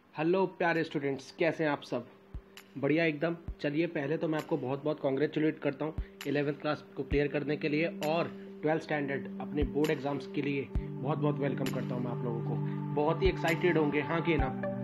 Hello प्यारे students, कैसे हैं आप सब? बढ़िया एकदम। चलिए, पहले तो मैं आपको बहुत बहुत कॉन्ग्रेचुलेट करता हूँ 11th क्लास को क्लियर करने के लिए, और 12th स्टैंडर्ड अपने बोर्ड एग्जाम्स के लिए बहुत बहुत वेलकम करता हूँ मैं आप लोगों को। बहुत ही एक्साइटेड होंगे, हाँ कि ना?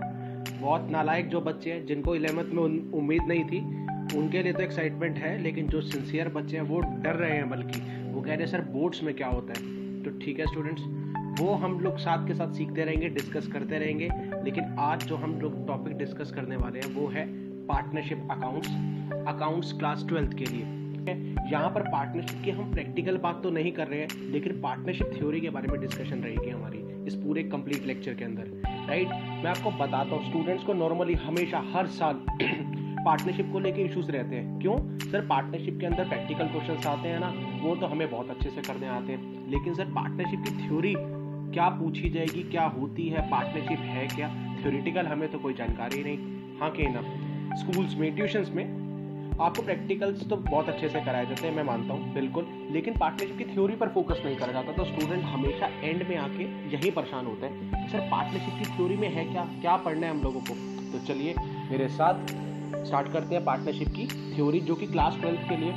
बहुत नालायक जो बच्चे हैं जिनको 11th में उम्मीद नहीं थी, उनके लिए तो एक्साइटमेंट है, लेकिन जो सिंसियर बच्चे हैं वो डर रहे हैं, बल्कि वो कह रहे हैं सर बोर्ड्स में क्या होता है। तो ठीक है स्टूडेंट्स, वो हम लोग साथ के साथ सीखते रहेंगे, डिस्कस करते रहेंगे। लेकिन आज जो हम लोग टॉपिक डिस्कस करने वाले हैं वो है पार्टनरशिप अकाउंट्स क्लास 12th के लिए। यहाँ पर पार्टनरशिप की हम प्रैक्टिकल बात तो नहीं कर रहे हैं, लेकिन पार्टनरशिप थ्योरी के बारे में डिस्कशन रहेगी हमारी इस पूरे कंप्लीट लेक्चर के अंदर, राइट? मैं आपको बताता हूँ, स्टूडेंट्स को नॉर्मली हमेशा हर साल पार्टनरशिप को लेके इश्यूज रहते हैं। क्यों सर? पार्टनरशिप के अंदर प्रैक्टिकल क्वेश्चंस आते हैं ना, वो तो हमें बहुत अच्छे से करने आते हैं, लेकिन सर पार्टनरशिप की थ्योरी क्या पूछी जाएगी, क्या होती है, पार्टनरशिप है क्या? थ्योरेटिकल हमें तो कोई जानकारी नहीं। हाँ कि ना? स्कूल्स में, ट्यूशंस में आपको प्रैक्टिकल्स तो बहुत अच्छे से कराए जाते हैं, मैं मानता हूँ बिल्कुल, लेकिन पार्टनरशिप की थ्योरी पर फोकस नहीं करा जाता। तो स्टूडेंट हमेशा एंड में आके यही परेशान होते हैं, सर पार्टनरशिप की थ्योरी में है क्या, क्या पढ़ना है हम लोगों को? तो चलिए मेरे साथ स्टार्ट करते हैं पार्टनरशिप की थ्योरी, जो कि क्लास 12th के लिए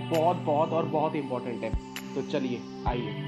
बहुत इंपॉर्टेंट है। तो चलिए आइए।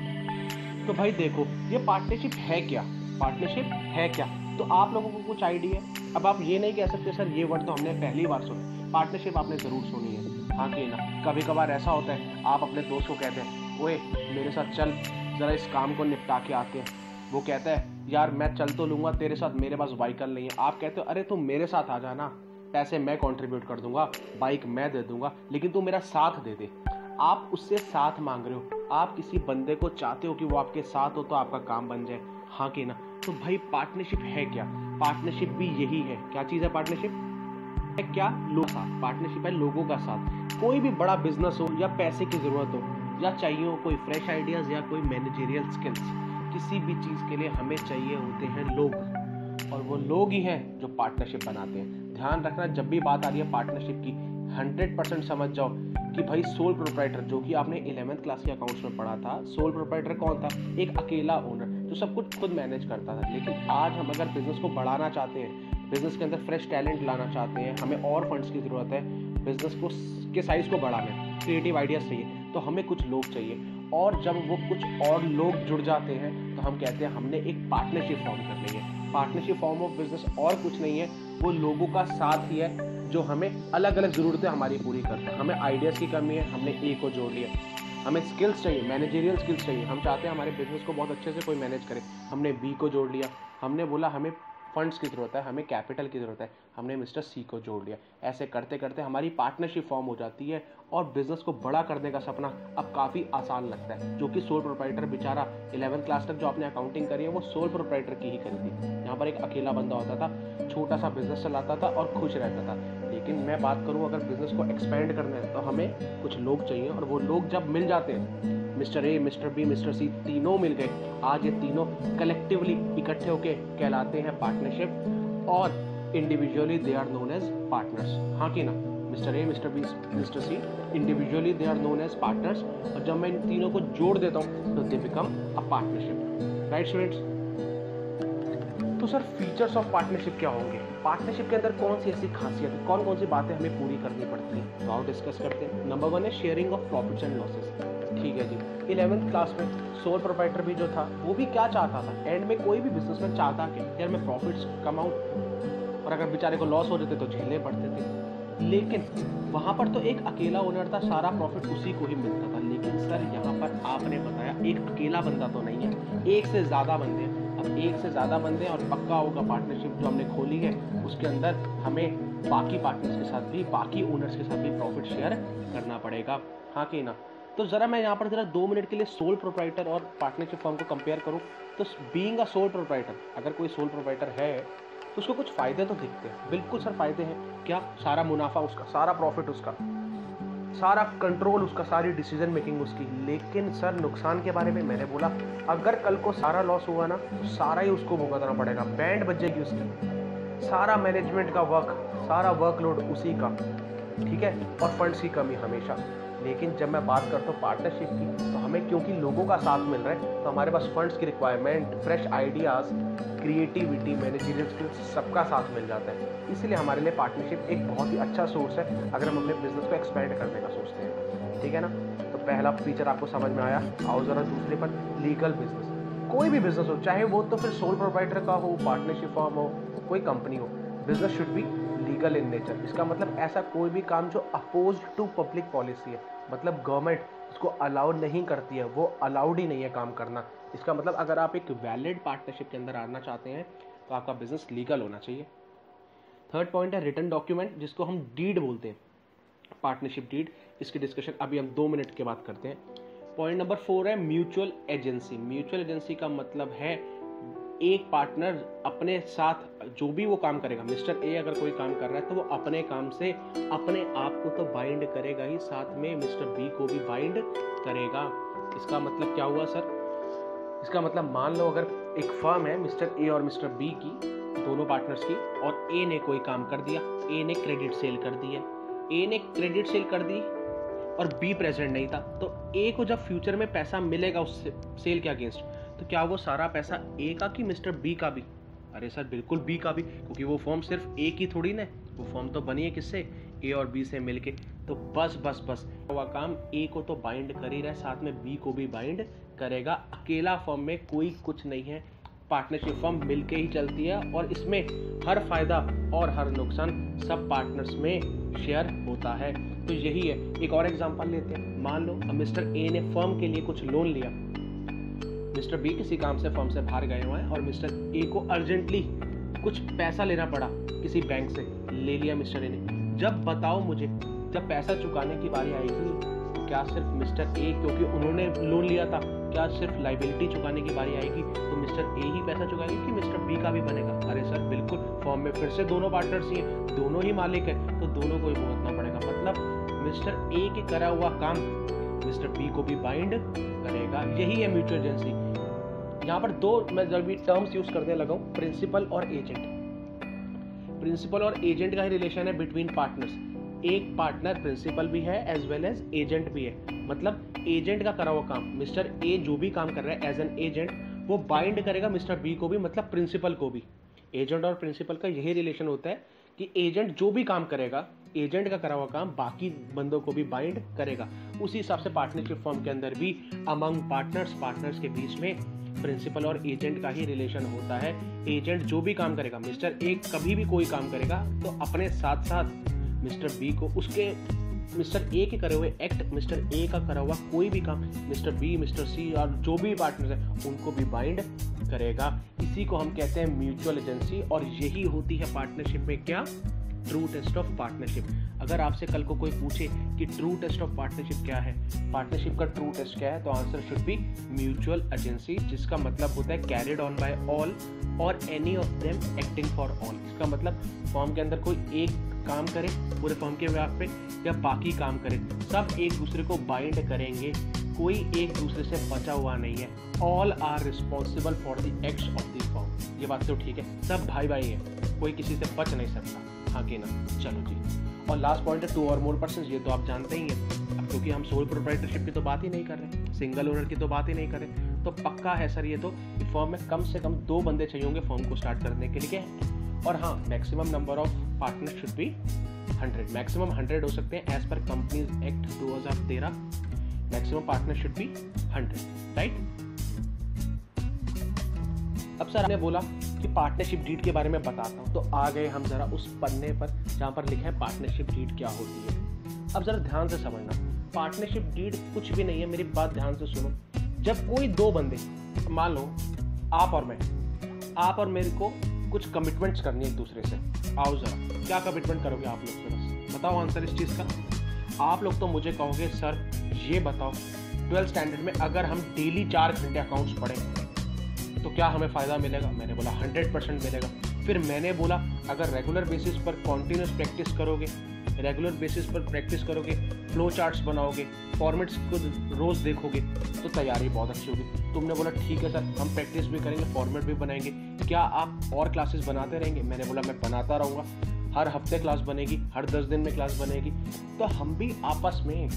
तो भाई देखो, ये पार्टनरशिप है क्या? पार्टनरशिप है क्या? तो आप लोगों को कुछ आइडिया है? अब आप ये नहीं कह सकते सर ये वर्ड तो हमने पहली बार सुना। पार्टनरशिप आपने जरूर सुनी है, हाँ कि ना? कभी कभार ऐसा होता है, आप अपने दोस्त को कहते हैं ओए मेरे साथ चल, जरा इस काम को निपटा के आते हैं। वो कहता है यार मैं चल तो लूंगा तेरे साथ, मेरे पास व्हीकल नहीं है। आप कहते हो अरे तुम मेरे साथ आ जाना, पैसे मैं कंट्रीब्यूट कर दूंगा, बाइक मैं दे दूंगा, लेकिन तू मेरा साथ दे दे। आप उससे साथ मांग रहे हो, आप किसी बंदे को चाहते हो कि वो आपके साथ हो तो आपका काम बन जाए, हाँ कि ना? तो भाई पार्टनरशिप है क्या? पार्टनरशिप भी यही है। क्या चीज़ है पार्टनरशिप? है क्या? लोग साथ। पार्टनरशिप है लोगों का साथ। कोई भी बड़ा बिजनेस हो या पैसे की जरूरत हो या चाहिए हो कोई फ्रेश आइडियाज या कोई मैनेजरियल स्किल्स, किसी भी चीज़ के लिए हमें चाहिए होते हैं लोग, और वो लोग ही हैं जो पार्टनरशिप बनाते हैं। ध्यान रखना, जब भी बात आ रही है पार्टनरशिप की, 100% समझ जाओ कि भाई सोल प्रोप्राइटर, जो कि आपने 11th क्लास के अकाउंट्स में पढ़ा था, सोल प्रोप्राइटर कौन था? एक अकेला ओनर जो सब कुछ खुद मैनेज करता था। लेकिन आज हम अगर बिजनेस को बढ़ाना चाहते हैं, बिजनेस के अंदर फ्रेश टैलेंट लाना चाहते हैं, हमें और फंड्स की जरूरत है, बिजनेस को के साइज को बढ़ाना है, क्रिएटिव आइडियाज चाहिए, तो हमें कुछ लोग चाहिए। और जब वो कुछ और लोग जुड़ जाते हैं तो हम कहते हैं हमने एक पार्टनरशिप फॉर्म कर ली है। पार्टनरशिप फॉर्म ऑफ बिजनेस और कुछ नहीं है, वो लोगों का साथ ही है जो हमें अलग अलग ज़रूरतें हमारी पूरी करते हैं। हमें आइडियाज़ की कमी है, हमने ए को जोड़ लिया। हमें स्किल्स चाहिए, मैनेजरियल स्किल्स चाहिए, हम चाहते हैं हमारे बिजनेस को बहुत अच्छे से कोई मैनेज करे, हमने बी को जोड़ लिया। हमने बोला हमें फंड्स की ज़रूरत है, हमें कैपिटल की ज़रूरत है, हमने मिस्टर सी को जोड़ लिया। ऐसे करते करते हमारी पार्टनरशिप फॉर्म हो जाती है और बिजनेस को बड़ा करने का सपना अब काफ़ी आसान लगता है। जो कि सोल प्रोप्राइटर बेचारा 11th क्लास तक जो आपने अकाउंटिंग करी है वो सोल प्रोप्राइटर की ही करी थी। यहाँ पर एक अकेला बंदा होता था, छोटा सा बिजनेस चलाता था और खुश रहता था। लेकिन मैं बात करूँ, अगर बिजनेस को एक्सपेंड करना है तो हमें कुछ लोग चाहिए, और वो लोग जब मिल जाते हैं, mister A, mister B, mister C, तीनों मिल गए, आज ये तीनों कलेक्टिवली इकट्ठे होके कहलाते हैं पार्टनरशिप, और individually they are known as partners, हाँ कि ना? Mister A, mister B, mister C, individually they are known as partners, और जब मैं इन तीनों को जोड़ देता हूँ तो they become a partnership, right students? तो सर फीचर्स ऑफ पार्टनरशिप क्या होंगे? पार्टनरशिप के अंदर कौन सी ऐसी खासियत है, कौन कौन सी बातें हमें पूरी करनी पड़ती हैं, तो आओ डिस्कस करते हैं। नंबर 1 है sharing of profits and losses. ठीक है जी, 11th क्लास में सोल प्रोप्राइटर भी जो था वो भी क्या चाहता था? एंड में कोई भी बिजनेसमैन चाहता कि यार मैं प्रॉफिट्स कमाऊं, और अगर बेचारे को लॉस हो जाते तो झेलने पड़ते थे। लेकिन वहाँ पर तो एक अकेला ओनर था, सारा प्रॉफिट उसी को ही मिलता था। लेकिन सर यहाँ पर आपने बताया एक अकेला बंदा तो नहीं है, एक से ज़्यादा बंदे हैं। अब एक से ज़्यादा बंदे और पक्का होगा पार्टनरशिप जो हमने खोली है उसके अंदर हमें बाकी पार्टनर्स के साथ भी, बाकी ओनर्स के साथ भी प्रॉफिट शेयर करना पड़ेगा, हाँ कि ना? तो ज़रा मैं यहाँ पर ज़रा 2 मिनट के लिए सोल प्रोप्राइटर और पार्टनरशिप फॉर्म को कंपेयर करूँ, तो बीइंग अ सोल प्रोप्राइटर, अगर कोई सोल प्रोप्राइटर है तो उसको कुछ फ़ायदे तो दिखते हैं। बिल्कुल सर फ़ायदे हैं। क्या? सारा मुनाफा उसका, सारा प्रॉफिट उसका, सारा कंट्रोल उसका, सारी डिसीजन मेकिंग उसकी। लेकिन सर नुकसान के बारे में मैंने बोला, अगर कल को सारा लॉस हुआ ना तो सारा ही उसको भुगतना पड़ेगा, बैंड बजेगी उसकी, सारा मैनेजमेंट का वर्क, सारा वर्कलोड उसी का, ठीक है? और फंड्स की कमी हमेशा। लेकिन जब मैं बात करता हूँ पार्टनरशिप की, तो हमें क्योंकि लोगों का साथ मिल रहा है, तो हमारे पास फंड्स की requirement, fresh ideas, creativity, managerial skills, सबका साथ मिल जाता है। इसलिए हमारे लिए पार्टनरशिप एक बहुत ही अच्छा सोर्स है अगर हम अपने बिजनेस को एक्सपेंड करने का सोचते हैं। ठीक है ना। तो पहला फीचर आपको समझ में आया। आओ ज़रा दूसरे पर, लीगल बिजनेस। कोई भी बिजनेस हो, चाहे वो तो फिर सोल प्रोप्राइटर का हो, पार्टनरशिप फॉर्म हो, कोई कंपनी हो, business should be legal in nature. इसका मतलब ऐसा कोई भी काम जो अपोज टू पब्लिक पॉलिसी है, मतलब गवर्नमेंट उसको अलाउ नहीं करती है, वो अलाउड ही नहीं है काम करना। इसका मतलब अगर आप एक वैलिड पार्टनरशिप के अंदर आना चाहते हैं तो आपका बिजनेस लीगल होना चाहिए। थर्ड पॉइंट है रिटन डॉक्यूमेंट, जिसको हम डीड बोलते हैं, पार्टनरशिप डीड। इसकी डिस्कशन अभी हम 2 मिनट के बाद करते हैं। पॉइंट नंबर 4 है म्यूचुअल एजेंसी। म्यूचुअल एजेंसी का मतलब है एक पार्टनर अपने साथ जो भी वो काम करेगा, मिस्टर ए अगर कोई काम कर रहा है तो वो अपने काम से अपने आप को तो बाइंड करेगा ही, साथ में मिस्टर बी को भी बाइंड करेगा। इसका मतलब क्या हुआ सर? इसका मतलब मान लो अगर एक फर्म है मिस्टर ए और मिस्टर बी की, दोनों पार्टनर्स की, और ए ने कोई काम कर दिया, ए ने क्रेडिट सेल कर दी है, ए ने क्रेडिट सेल कर दी और बी प्रेजेंट नहीं था, तो ए को जब फ्यूचर में पैसा मिलेगा उस सेल के अगेंस्ट, तो क्या वो सारा पैसा ए का कि मिस्टर बी का भी? अरे सर बिल्कुल बी का भी, क्योंकि वो फॉर्म सिर्फ ए की थोड़ी ना, वो फॉर्म तो बनी है किससे? ए और बी से मिलके। तो बस हुआ काम, ए को तो बाइंड कर ही रहा है, साथ में बी को भी बाइंड करेगा। अकेला फॉर्म में कोई कुछ नहीं है, पार्टनरशिप फॉर्म मिलके ही चलती है और इसमें हर फायदा और हर नुकसान सब पार्टनर्स में शेयर होता है। तो यही है। एक और एग्जांपल लेते हैं। मान लो मिस्टर ए ने फर्म के लिए कुछ लोन लिया, मिस्टर बी किसी काम से फर्म से बाहर गए हुए हैं और मिस्टर ए को अर्जेंटली कुछ पैसा लेना पड़ा किसी बैंक से, ले लिया मिस्टर ए ने। जब बताओ मुझे, जब पैसा चुकाने की बारी आएगी, तो क्या सिर्फ मिस्टर ए, क्योंकि उन्होंने लोन लिया था, क्या सिर्फ लाइबिलिटी चुकाने की बारी आएगी तो मिस्टर ए ही पैसा चुकाएंगे कि मिस्टर बी का भी बनेगा? अरे सर बिल्कुल, फॉर्म में फिर से दोनों पार्टनर्स ही हैं, दोनों ही मालिक है, तो दोनों को ही भुगतना पड़ेगा। मतलब मिस्टर ए के करा हुआ काम मिस्टर बी को भी बाइंड करेगा। यही है म्यूचुअल एजेंसी। यहाँ पर दो मैं जब भी टर्म्स यूज करने लगा हूँ, प्रिंसिपल और एजेंट। प्रिंसिपल और एजेंट का ही रिलेशन है बिटवीन पार्टनर्स। एक पार्टनर प्रिंसिपल भी है एज वेल एज एजेंट भी है। मतलब एजेंट का करा हुआ काम, मिस्टर ए जो भी काम कर रहा है एज एन एजेंट, वो बाइंड करेगा मिस्टर बी को भी, मतलब प्रिंसिपल को भी। एजेंट और प्रिंसिपल का यही रिलेशन होता है कि एजेंट जो भी काम करेगा, एजेंट का करा हुआ काम बाकी बंदों को भी बाइंड करेगा। उसी हिसाब से पार्टनरशिप फॉर्म के अंदर भी अमंग पार्टनर्स के बीच में प्रिंसिपल और एजेंट का ही रिलेशन होता है। एजेंट जो भी काम करेगा, मिस्टर ए कभी भी कोई काम करेगा तो अपने साथ साथ मिस्टर बी को, उसके मिस्टर ए के करे हुए एक्ट, मिस्टर ए का करा हुआ कोई भी काम मिस्टर बी, मिस्टर सी और जो भी पार्टनर है उनको भी बाइंड करेगा। इसी को हम कहते हैं म्यूचुअल एजेंसी। और यही होती है पार्टनरशिप में क्या? True test of partnership. अगर आपसे कल को कोई पूछे कि ट्रू टेस्ट ऑफ पार्टनरशिप क्या है, पार्टनरशिप का ट्रू टेस्ट क्या है, तो answer should be mutual agency, जिसका मतलब होता है carried on by all or any of them acting for all. इसका मतलब फॉर्म के अंदर कोई एक काम करे पूरे फॉर्म के व्याप पे या बाकी काम करे, सब एक दूसरे को बाइंड करेंगे, कोई एक दूसरे से बचा हुआ नहीं है। All are responsible for the acts of the firm. ये बात तो ठीक है, सब भाई भाई है, कोई किसी से बच नहीं सकता, हाँ कि ना? चलो जी। और लास्ट पॉइंट है 2 और मोर पर्सन। ये तो आप जानते ही हैं, अब क्योंकि हम सोल प्रोप्राइटरशिप की तो बात ही नहीं कर रहे, सिंगल ओनर की तो बात ही नहीं कर रहे, तो पक्का है सर ये तो कि फॉर्म में कम से कम 2 बंदे चाहिए होंगे फॉर्म को स्टार्ट करने के लिए। और हाँ, maximum number of partner should be 100, maximum 100 हो सकते हैं as per companies act 2013। Maximum partner should be 100, right? अब सर आपने बोला कि पार्टनरशिप डीड के बारे में बताता हूँ, तो आ गए हम जरा उस पन्ने पर जहाँ पर लिखा है पार्टनरशिप डीड क्या होती है। अब जरा ध्यान से समझना, पार्टनरशिप डीड कुछ भी नहीं है, मेरी बात ध्यान से सुनो। जब कोई 2 बंदे, मान लो आप और मैं, आप और मेरे को कुछ कमिटमेंट्स करनी है एक दूसरे से। आओ जरा, क्या कमिटमेंट करोगे आप लोग से? बस बताओ आंसर इस चीज़ का। आप लोग तो मुझे कहोगे सर ये बताओ 12th स्टैंडर्ड में अगर हम डेली 4 घंटे अकाउंट्स पढ़ें तो क्या हमें फ़ायदा मिलेगा? मैंने बोला 100% मिलेगा। फिर मैंने बोला अगर रेगुलर बेसिस पर कॉन्टिन्यूस प्रैक्टिस करोगे, रेगुलर बेसिस पर प्रैक्टिस करोगे, फ्लो चार्ट्स बनाओगे, फॉर्मेट्स को रोज़ देखोगे तो तैयारी बहुत अच्छी होगी। तुमने बोला ठीक है सर, हम प्रैक्टिस भी करेंगे, फॉर्मेट भी बनाएंगे, क्या आप और क्लासेस बनाते रहेंगे? मैंने बोला मैं बनाता रहूँगा, हर हफ्ते क्लास बनेगी, हर 10 दिन में क्लास बनेगी। तो हम भी आपस में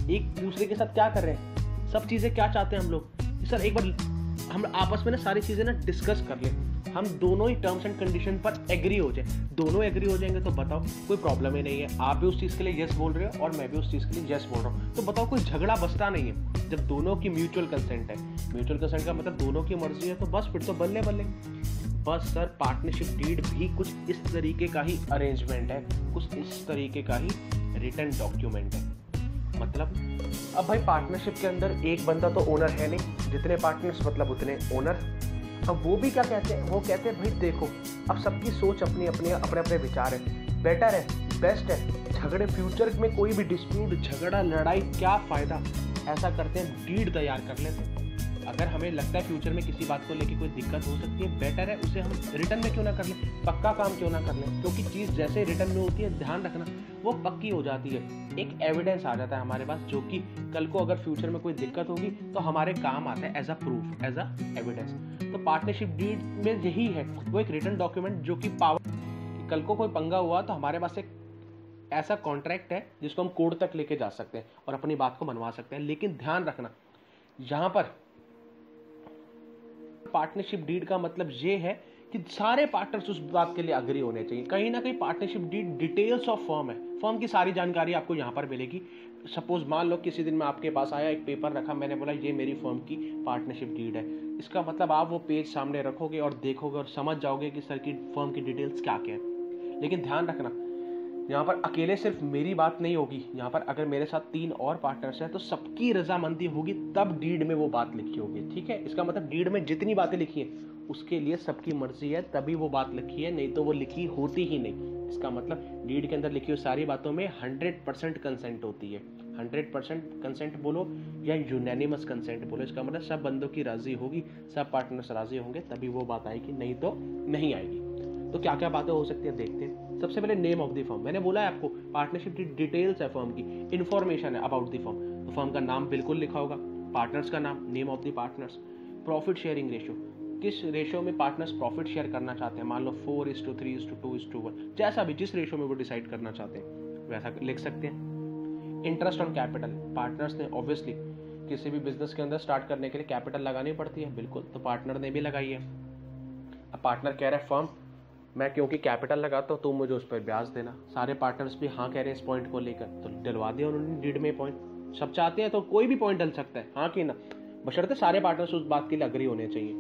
एक दूसरे के साथ क्या कर रहे हैं, सब चीज़ें क्या चाहते हैं हम लोग। सर एक बार हम आपस में ना सारी चीज़ें ना डिस्कस कर लें, हम दोनों ही टर्म्स एंड कंडीशन पर एग्री हो जाए। दोनों एग्री हो जाएंगे तो बताओ कोई प्रॉब्लम ही नहीं है, आप भी उस चीज़ के लिए यस बोल रहे हो और मैं भी उस चीज़ के लिए यस बोल रहा हूँ, तो बताओ कोई झगड़ा बचता नहीं है। जब दोनों की म्यूचुअल कंसेंट है, म्यूचुअल कंसेंट का मतलब दोनों की मर्जी है, तो बस फिर तो बल्ले बल्ले। बस सर पार्टनरशिप डीड भी कुछ इस तरीके का ही अरेंजमेंट है, कुछ इस तरीके का ही रिटन डॉक्यूमेंट है। मतलब अब भाई पार्टनरशिप के अंदर एक बंदा तो ओनर है नहीं, जितने पार्टनर्स मतलब उतने ओनर। अब वो भी क्या कहते हैं, वो कहते हैं भाई देखो अब सबकी सोच अपने अपने विचार है, बेटर है, बेस्ट है, झगड़े फ्यूचर में कोई भी डिस्प्यूट, झगड़ा, लड़ाई क्या फ़ायदा, ऐसा करते हैं डीड तैयार कर लेते हैं। अगर हमें लगता है फ्यूचर में किसी बात को लेके कोई दिक्कत हो सकती है, बेटर है उसे हम रिटर्न में क्यों ना कर लें, पक्का काम क्यों ना कर लें, क्योंकि चीज़ जैसे रिटर्न में होती है ध्यान रखना वो पक्की हो जाती है, एक एविडेंस आ जाता है हमारे पास, जो कि कल को अगर फ्यूचर में कोई दिक्कत होगी तो हमारे काम आता है as a proof, as a evidence. तो पार्टनरशिप डीड में यही है, वो एक रिटर्न डॉक्यूमेंट जो कि पावर, कल को कोई पंगा हुआ तो हमारे पास एक ऐसा कॉन्ट्रैक्ट है जिसको हम कोर्ट तक लेके जा सकते हैं और अपनी बात को मनवा सकते हैं। लेकिन ध्यान रखना यहाँ पर पार्टनरशिप डीड का मतलब ये है कि सारे पार्टनर्स उस बात के लिए अग्री होने चाहिए। कहीं ना कहीं partnership deed details of firm है, फर्म की सारी जानकारी आपको यहाँ पर मिलेगी। सपोज मान लो किसी दिन मैं आपके पास आया, एक पेपर रखा, मैंने बोला ये मेरी फर्म की पार्टनरशिप डीड है, इसका मतलब आप वो पेज सामने रखोगे और देखोगे और समझ जाओगे कि सर की फर्म की डिटेल्स क्या क्या है। लेकिन ध्यान रखना यहाँ पर अकेले सिर्फ मेरी बात नहीं होगी, यहाँ पर अगर मेरे साथ 3 और पार्टनर्स हैं तो सबकी रजामंदी होगी तब डीड में वो बात लिखी होगी। ठीक है, इसका मतलब डीड में जितनी बातें लिखी हैं उसके लिए सबकी मर्जी है तभी वो बात लिखी है, नहीं तो वो लिखी होती ही नहीं। इसका मतलब डीड के अंदर लिखी हुई सारी बातों में 100% कंसेंट होती है। 100% कंसेंट बोलो या यूनैनिमस कंसेंट बोलो, इसका मतलब सब बंदों की राजी होगी, सब पार्टनर्स राजी होंगे तभी वो बात आएगी, नहीं तो नहीं आएगी। तो क्या क्या बातें हो सकती है देखते हैं। सबसे पहले नेम ऑफ द फर्म, मैंने बोला है आपको पार्टनरशिप की डिटेल्स है, फर्म की इन्फॉर्मेशन है अबाउट द फर्म, तो फर्म का नाम बिल्कुल लिखा होगा, पार्टनर्स का नाम, name of the partners, profit sharing ratio, किस रेशियो में पार्टनर्स प्रॉफिट शेयर करना चाहते हैं, मान लो 4:3:2:1, जैसा भी जिस रेशियो में वो डिसाइड करना चाहते हैं वैसा लिख सकते हैं। इंटरेस्ट ऑन कैपिटल, पार्टनर्स ने ऑब्वियसली किसी भी बिजनेस के अंदर स्टार्ट करने के लिए कैपिटल लगानी पड़ती है, बिल्कुल, तो पार्टनर ने भी लगाई है। अब पार्टनर कह रहा है फर्म मैं क्योंकि कैपिटल लगाता हूँ तो मुझे उस पर ब्याज देना, सारे पार्टनर्स भी हाँ कह रहे हैं इस पॉइंट को लेकर, तो डलवा दिया उन्होंने डीड में पॉइंट। सब चाहते हैं तो कोई भी पॉइंट डल सकता है, हाँ कि ना, बशर्ते सारे पार्टनर्स उस बात के लिए अग्री होने चाहिए।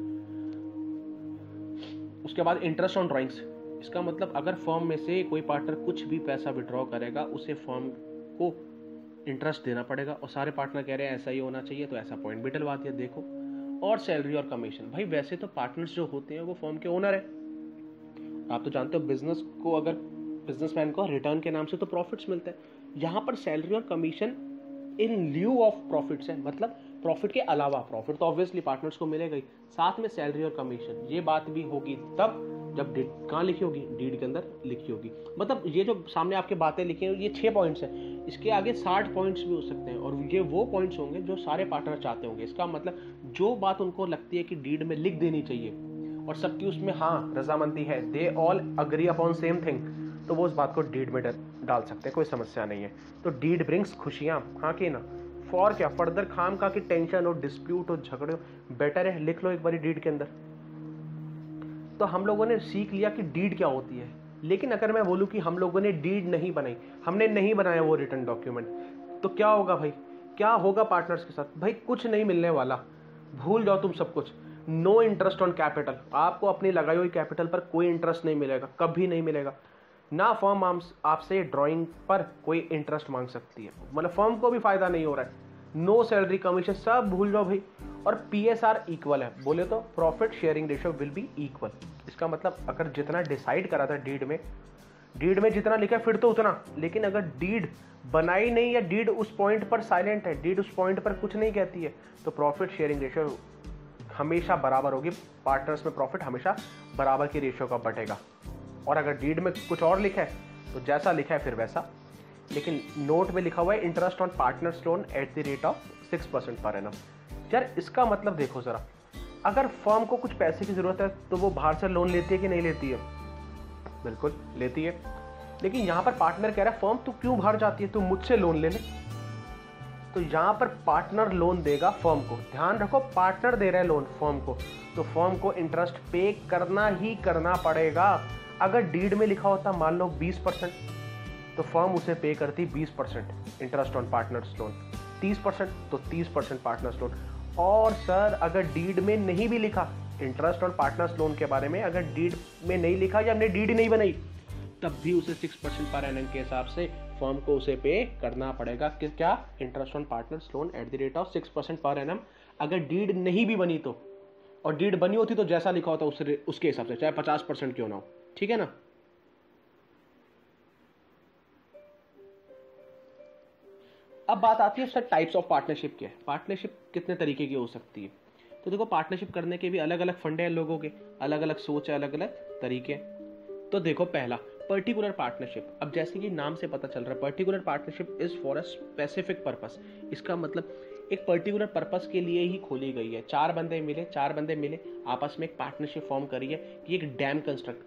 उसके बाद इंटरेस्ट ऑन ड्राइंग्स, इसका मतलब अगर फर्म में से कोई पार्टनर कुछ भी पैसा विड्रॉ करेगा उसे फर्म को इंटरेस्ट देना पड़ेगा, और सारे पार्टनर कह रहे हैं ऐसा ही होना चाहिए तो ऐसा पॉइंट भी डलवा दिया, देखो। और सैलरी और कमीशन, भाई वैसे तो पार्टनर्स जो होते हैं वो फर्म के ओनर है, आप तो जानते हो बिजनेस को, अगर बिजनेसमैन को रिटर्न के नाम से तो प्रॉफिट्स मिलते हैं, यहाँ पर सैलरी और commission in lieu of profits है, मतलब प्रॉफिट के अलावा, प्रॉफिट तो ऑब्वियसली पार्टनर्स को मिलेगा ही, साथ में सैलरी और कमीशन, ये बात भी होगी तब जब डीड कहाँ लिखी होगी, डीड के अंदर लिखी होगी। मतलब ये जो सामने आपके बातें लिखी हैं ये 6 पॉइंट्स हैं, इसके आगे 60 पॉइंट्स भी हो सकते हैं, और ये वो पॉइंट्स होंगे जो सारे पार्टनर चाहते होंगे। इसका मतलब जो बात उनको लगती है कि डीड में लिख देनी चाहिए और सबकी उसमें हाँ रजामंदी है, they all agree upon same thing, तो वो उस बात को डीड में डाल सकते हैं, कोई समस्या नहीं है। तो डीड ब्रिंग्स खुशियाँ, हाँ कि ना, फॉर क्या फर्दर खाम का कि टेंशन हो, डिस्प्यूट हो, झगड़े हो, बेटर है लिख लो एक बारी डीड के अंदर। तो हम लोगों ने सीख लिया कि डीड क्या होती है। लेकिन अगर मैं बोलूँ कि हम लोगों ने डीड नहीं बनाई, हमने नहीं बनाया वो रिटर्न डॉक्यूमेंट, तो क्या होगा भाई, क्या होगा पार्टनर्स के साथ? भाई कुछ नहीं मिलने वाला, भूल जाओ तुम सब कुछ। नो इंटरेस्ट ऑन कैपिटल, आपको अपनी लगाई हुई कैपिटल पर कोई इंटरेस्ट नहीं मिलेगा, कभी नहीं मिलेगा। ना फर्म आपसे ड्राइंग पर कोई इंटरेस्ट मांग सकती है, मतलब फर्म को भी फायदा नहीं हो रहा है। नो सैलरी कमीशन, सब भूल जाओ भाई। और पीएसआर इक्वल है, बोले तो profit sharing ratio will be equal. इसका मतलब अगर जितना डिसाइड करा था डीड में जितना लिखा है फिर तो उतना, लेकिन अगर डीड बनाई नहीं या डीड उस पॉइंट पर साइलेंट है, डीड उस पॉइंट पर कुछ नहीं कहती है, तो प्रॉफिट शेयरिंग रेशियो हमेशा बराबर होगी, पार्टनर्स में प्रॉफिट हमेशा बराबर की रेशियो का बटेगा। और अगर डीड में कुछ और लिखा है तो जैसा लिखा है फिर वैसा, लेकिन नोट में लिखा हुआ है interest on partners loan at the rate of 6% per annum. यार इसका मतलब देखो जरा, अगर फर्म को कुछ पैसे की जरूरत है तो वो बाहर से लोन लेती है कि नहीं लेती है? बिल्कुल लेती है। लेकिन यहाँ पर पार्टनर कह रहा है फर्म तू क्यों बाहर जाती है, तू मुझसे लोन ले ले। तो यहाँ पर पार्टनर लोन देगा फर्म को। ध्यान रखो, पार्टनर दे रहा है लोन फर्म को, तो फर्म को इंटरेस्ट पे करना ही करना पड़ेगा। अगर डीड में लिखा होता मान लो 20%, तो फर्म उसे पे करती 20% इंटरेस्ट ऑन पार्टनर्स लोन, 30% तो 30% पार्टनर्स लोन। और सर अगर डीड में नहीं भी लिखा इंटरेस्ट ऑन पार्टनर्स लोन के बारे में, अगर डीड में नहीं लिखा या हमने डीड नहीं बनाई, तब भी उसे 6% पर एनम के हिसाब से फर्म को उसे पे करना पड़ेगा। क्या? Interest on partners loan at the rate of 6% per annum. अगर डीड नहीं भी बनी तो, और डीड बनी होती तो जैसा लिखा होता उसके हिसाब से, चाहे 50% क्यों ना हो, ठीक है ना। अब बात आती है सर टाइप्स ऑफ पार्टनरशिप की। पार्टनरशिप कितने तरीके की हो सकती है? तो देखो, पार्टनरशिप करने के भी अलग अलग फंडे हैं लोगों के, अलग अलग सोच है, अलग अलग तरीके। तो देखो, पहला पर्टिकुलर पार्टनरशिप। अब जैसे कि नाम से पता चल रहा है, particular partnership is for a specific purpose. इसका मतलब एक पर्टिकुलर पर्पस के लिए ही खोली गई है। चार बंदे मिले आपस में एक पार्टनरशिप फॉर्म करी है कि एक डैम कंस्ट्रक्ट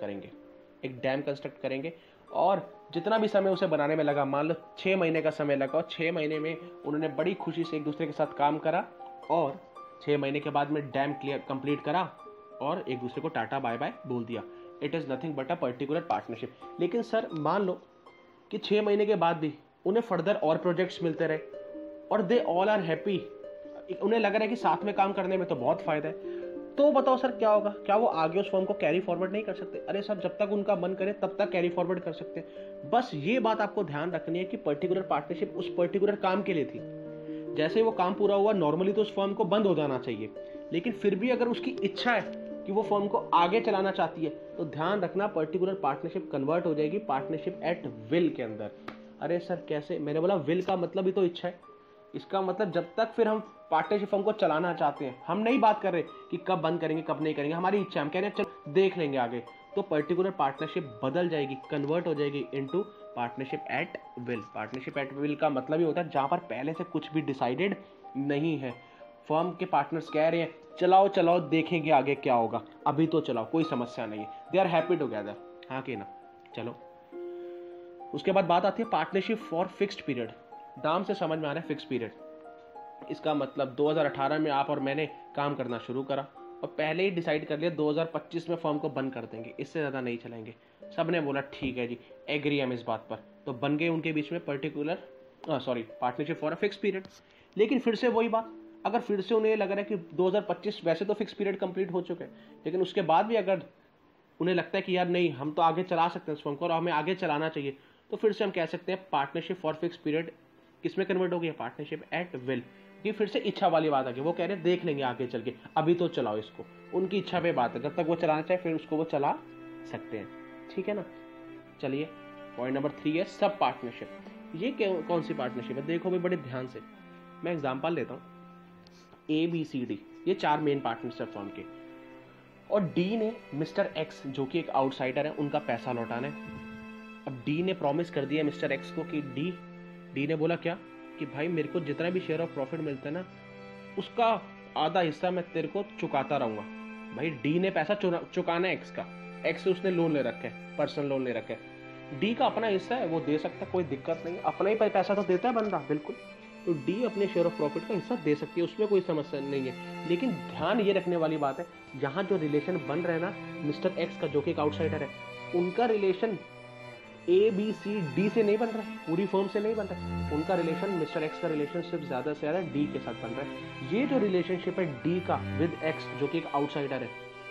करेंगे, और जितना भी समय उसे बनाने में लगा, मान लो 6 महीने का समय लगा, और 6 महीने में उन्होंने बड़ी खुशी से एक दूसरे के साथ काम करा, और 6 महीने के बाद में डैम कंप्लीट करा और एक दूसरे को टाटा बाय बाय बोल दिया। It is nothing but a particular partnership. लेकिन सर मान लो कि 6 महीने के बाद भी उन्हें फर्दर और प्रोजेक्ट्स मिलते रहे, और दे ऑल आर हैप्पी, उन्हें लग रहा है कि साथ में काम करने में तो बहुत फायदा है, तो बताओ सर क्या होगा? क्या वो आगे उस फॉर्म को कैरी फॉरवर्ड नहीं कर सकते? अरे सर, जब तक उनका मन करे तब तक कैरी फॉरवर्ड कर सकते हैं। बस ये बात आपको ध्यान रखनी है कि पर्टिकुलर पार्टनरशिप उस पर्टिकुलर काम के लिए थी। जैसे ही वो काम पूरा हुआ, नॉर्मली तो उस फर्म को बंद हो जाना चाहिए, लेकिन फिर भी अगर उसकी इच्छा है कि वो फर्म को आगे चलाना चाहती है, तो ध्यान रखना पर्टिकुलर पार्टनरशिप कन्वर्ट हो जाएगी पार्टनरशिप एट विल के अंदर। अरे सर कैसे? मैंने बोला विल का मतलब ही तो इच्छा है। इसका मतलब जब तक फिर हम पार्टनरशिप फर्म को चलाना चाहते हैं, हम नहीं बात कर रहे कि कब बंद करेंगे कब नहीं करेंगे, हमारी इच्छा, हम कह रहे हैं चलो देख लेंगे आगे, तो पर्टिकुलर पार्टनरशिप बदल जाएगी, कन्वर्ट हो जाएगी into partnership at will. Partnership at will का मतलब ही होता है जहां पर पहले से कुछ भी डिसाइडेड नहीं है। फर्म के पार्टनर्स कह रहे हैं चलाओ देखेंगे आगे क्या होगा, अभी तो चलाओ, कोई समस्या नहीं है, दे आर हैप्पी टुगेदर, हाँ कि ना। चलो, उसके बाद बात आती है पार्टनरशिप फॉर फिक्स्ड पीरियड। नाम से समझ में आ रहा है फिक्स पीरियड। इसका मतलब 2018 में आप और मैंने काम करना शुरू करा, और पहले ही डिसाइड कर लिया 2025 में फर्म को बंद कर देंगे, इससे ज़्यादा नहीं चलाएंगे। सब ने बोला ठीक है जी, एग्री हम इस बात पर, तो बन गए उनके बीच में partnership for a fix period. लेकिन फिर से वही बात, अगर फिर से उन्हें लग रहा है कि 2025 वैसे तो फिक्स पीरियड कंप्लीट हो चुके हैं, लेकिन उसके बाद भी अगर उन्हें लगता है कि यार नहीं, हम तो आगे चला सकते हैं इस फर्म को और हमें आगे चलाना चाहिए, तो फिर से हम कह सकते हैं पार्टनरशिप फॉर फिक्स पीरियड किसमें कन्वर्ट हो गया? Partnership at will. ये फिर से इच्छा वाली बात आ गई, वो कह रहे हैं देख लेंगे आगे चल के, अभी तो चलाओ इसको। उनकी इच्छा पे बात है, जब तक वो चलाना चाहे फिर उसको वो चला सकते हैं, ठीक है ना। चलिए, पॉइंट नंबर 3 है सब पार्टनरशिप। ये कौन सी पार्टनरशिप है? देखो भाई बड़े ध्यान से, मैं एग्जाम्पल लेता हूँ। ABCD, ये 4 मेन पार्टनर्स है फर्म के, और डी ने मिस्टर एक्स जो कि एक आउटसाइडर है, उनका पैसा लौटाना है। अब डी ने प्रॉमिस कर दिया मिस्टर एक्स को कि डी ने बोला क्या कि भाई मेरे को जितना भी शेयर ऑफ प्रॉफिट मिलता है ना, उसका आधा हिस्सा मैं तेरे को चुकाता रहूंगा। भाई डी ने पैसा चुकाना है एक्स का, एक्स से उसने लोन ले रखा है, पर्सनल लोन ले रखा है। डी का अपना हिस्सा है, वो दे सकता है, कोई दिक्कत नहीं है, अपना ही पैसा तो देता है बंदा, बिल्कुल। तो डी अपने शेयर ऑफ प्रॉफिट का हिस्सा दे सकती है, उसमें कोई समस्या नहीं है। लेकिन ध्यान ये रखने वाली बात है, यहाँ जो रिलेशन बन रहा है ना मिस्टर एक्स का जो कि एक आउटसाइडर है, उनका रिलेशन ABCD से नहीं बन रहा है, पूरी फर्म से नहीं बन रहा है। उनका रिलेशन, मिस्टर एक्स का रिलेशनशिप ज्यादा से ज्यादा डी के साथ बन रहा है। ये जो रिलेशनशिप है डी का विद एक्स जो कि एक आउटसाइडर है,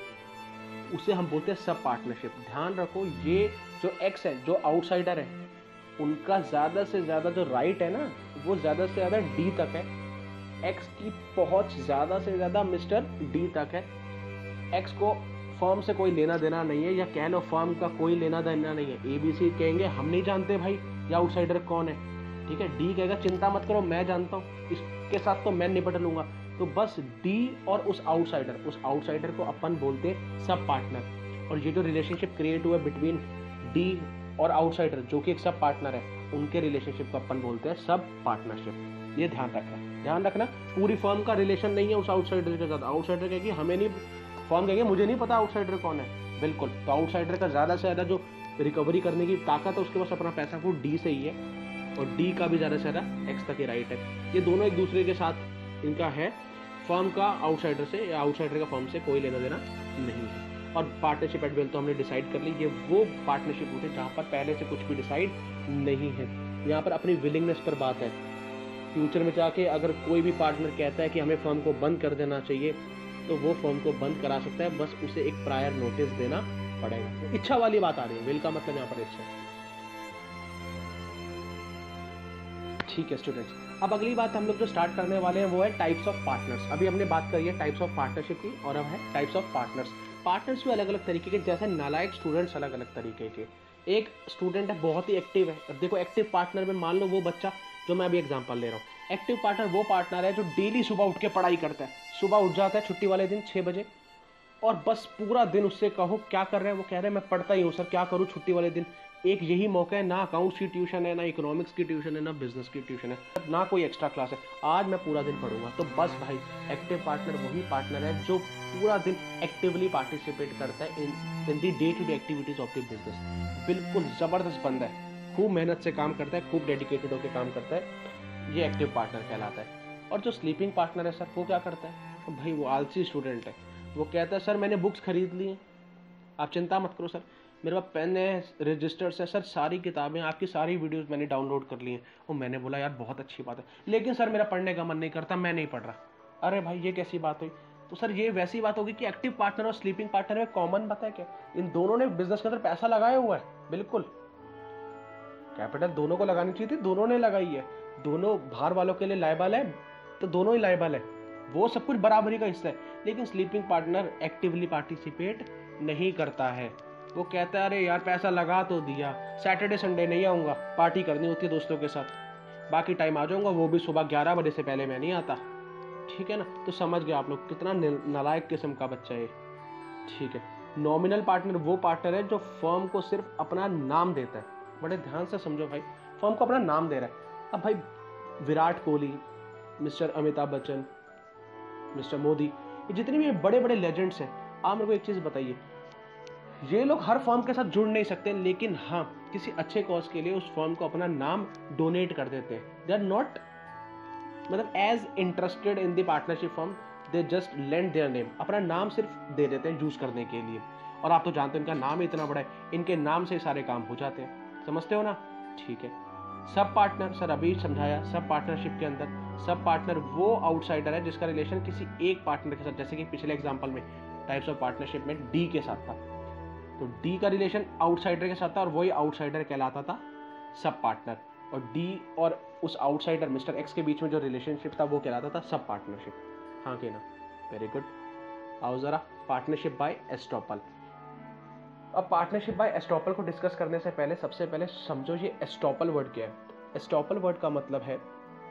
उसे हम बोलते हैं सब पार्टनरशिप। ध्यान रखो, ये जो एक्स है, जो आउटसाइडर है, उनका ज्यादा से ज्यादा जो राइट है ना, वो ज्यादा से ज्यादा डी तक है। एक्स की पहुंच ज्यादा से ज्यादा मिस्टर डी तक है। एक्स को फर्म से कोई लेना देना नहीं है, या कह लो फर्म का कोई लेना देना नहीं है। ABC कहेंगे हम नहीं जानते भाई ये आउटसाइडर कौन है, ठीक है। डी कहेगा चिंता मत करो, मैं जानता हूँ, इसके साथ तो मैं निपट लूंगा। तो बस डी और उस आउटसाइडर को अपन बोलते हैं सब पार्टनर। और ये जो रिलेशनशिप क्रिएट हुआ बिटवीन डी और आउटसाइडर जो कि एक सब पार्टनर है, उनके रिलेशनशिप को अपन बोलते हैं सब पार्टनरशिप। ये ध्यान रखना, पूरी फर्म का रिलेशन नहीं है उस आउटसाइडर के साथ। आउटसाइडर कहेगी हमें नहीं, फर्म कहेगी मुझे नहीं पता आउटसाइडर कौन है, बिल्कुल। तो आउटसाइडर का ज्यादा से ज्यादा जो रिकवरी करने की ताकत है उसके पास, अपना पैसा वो डी से ही है, और डी का भी ज़्यादा से ज़्यादा एक्स तक ही राइट है। ये दोनों एक दूसरे के साथ इनका है, फर्म का आउटसाइडर से या आउटसाइडर का फर्म से कोई लेना देना नहीं है। और पार्टनरशिप एट विल तो हमने डिसाइड कर ली, ये वो पार्टनरशिप होती है जहाँ पर पहले से कुछ भी डिसाइड नहीं है। यहाँ पर अपनी विलिंगनेस पर बात है। फ्यूचर में जाके अगर कोई भी पार्टनर कहता है कि हमें फर्म को बंद कर देना चाहिए तो वो फर्म को बंद करा सकता है, बस उसे एक प्रायर नोटिस देना पड़ेगा। इच्छा वाली बात आ रही है, विल का मतलब यहाँ पर इच्छा। ठीक है स्टूडेंट्स, अब अगली बात हम लोग जो स्टार्ट करने वाले हैं वो है टाइप्स ऑफ पार्टनर्स। अभी हमने बात करी है टाइप्स ऑफ पार्टनरशिप की और अब है टाइप्स ऑफ पार्टनर्स। पार्टनर्स भी अलग अलग तरीके के, जैसे नालायक स्टूडेंट्स अलग अलग तरीके के। एक स्टूडेंट है बहुत ही एक्टिव है, अब देखो एक्टिव पार्टनर में मान लो वो बच्चा जो मैं अभी एग्जांपल ले रहा हूँ, एक्टिव पार्टनर वो पार्टनर है जो डेली सुबह उठ के पढ़ाई करता है। सुबह उठ जाता है छुट्टी वाले दिन 6 बजे और बस पूरा दिन उससे कहो क्या कर रहे हैं, वो कह रहे हैं मैं पढ़ता ही हूँ सर, क्या करूँ छुट्टी वाले दिन। एक यही मौका है, ना अकाउंट्स की ट्यूशन है, ना इकोनॉमिक्स की ट्यूशन है, ना बिजनेस की ट्यूशन है, ना कोई एक्स्ट्रा क्लास है, आज मैं पूरा दिन पढ़ूंगा। तो बस भाई एक्टिव पार्टनर वही पार्टनर है जो पूरा दिन एक्टिवली पार्टिसिपेट करता है in the day to day activities of the business. बिल्कुल ज़बरदस्त बंदा है, खूब मेहनत से काम करता है, खूब डेडिकेटेड होकर काम करता है, ये एक्टिव पार्टनर कहलाता है। और जो स्लीपिंग पार्टनर है सर, वो क्या करता है? तो भाई वो आलसी स्टूडेंट है, वो कहता है सर मैंने बुक्स खरीद ली हैं, आप चिंता मत करो सर, मेरे पास पेन है, रजिस्टर्स है सर, सारी किताबें, आपकी सारी वीडियोस मैंने डाउनलोड कर ली हैं। और मैंने बोला यार बहुत अच्छी बात है, लेकिन सर मेरा पढ़ने का मन नहीं करता, मैं नहीं पढ़ रहा। अरे भाई ये कैसी बात हुई? तो सर ये वैसी बात होगी कि एक्टिव पार्टनर और स्लीपिंग पार्टनर में कॉमन पता है क्या? इन दोनों ने बिजनेस के अंदर पैसा लगाया हुआ है, बिल्कुल कैपिटल दोनों को लगानी चाहिए थी, दोनों ने लगाई है। दोनों बाहर वालों के लिए लायबल है तो दोनों ही लायबल है, वो सब कुछ बराबरी का हिस्सा है। लेकिन स्लीपिंग पार्टनर एक्टिवली पार्टिसिपेट नहीं करता है, वो कहता है अरे यार पैसा लगा तो दिया, सैटरडे संडे नहीं आऊँगा, पार्टी करनी होती है दोस्तों के साथ, बाकी टाइम आ जाऊँगा, वो भी सुबह 11 बजे से पहले मैं नहीं आता। ठीक है ना? तो समझ गए आप लोग कितना नालायक किस्म का बच्चा है। ठीक है, नॉमिनल पार्टनर वो पार्टनर है जो फर्म को सिर्फ अपना नाम देता है। बड़े ध्यान से समझो भाई, फर्म को अपना नाम दे रहा है। अब भाई विराट कोहली, मिस्टर अमिताभ बच्चन, मिस्टर मोदी, ये जितने भी बड़े बड़े लेजेंड्स हैं, आप मेरे को एक चीज़ बताइए, ये लोग हर फर्म के साथ जुड़ नहीं सकते, लेकिन हाँ किसी अच्छे कॉज के लिए उस फर्म को अपना नाम डोनेट कर देते हैं। दे आर नॉट मतलब as interested in the partnership firm, they just lend their name, अपना नाम सिर्फ दे देते हैं यूज करने के लिए। और आप तो जानते हो इनका नाम ही इतना बड़ा है, इनके नाम से सारे काम हो जाते हैं, समझते हो ना? ठीक है, सब पार्टनर सर अभी समझाया, सब पार्टनरशिप के अंदर सब पार्टनर वो आउटसाइडर है जिसका रिलेशन किसी एक पार्टनर के साथ, जैसे कि पिछले एग्जांपल में टाइप्स ऑफ पार्टनरशिप में डी के साथ था, तो डी का रिलेशन आउटसाइडर के साथ था और वही आउटसाइडर कहलाता था सब पार्टनर। और डी और उस आउटसाइडर मिस्टर एक्स के बीच में जो रिलेशनशिप था वो कहलाता था सब पार्टनरशिप। हाँ कि ना? Very good. आओ जरा पार्टनरशिप बाय एस्टॉपल। अब पार्टनरशिप बाय एस्टॉपल को डिस्कस करने से पहले सबसे पहले समझो ये एस्टॉपल वर्ड क्या है। एस्टॉपल वर्ड का मतलब है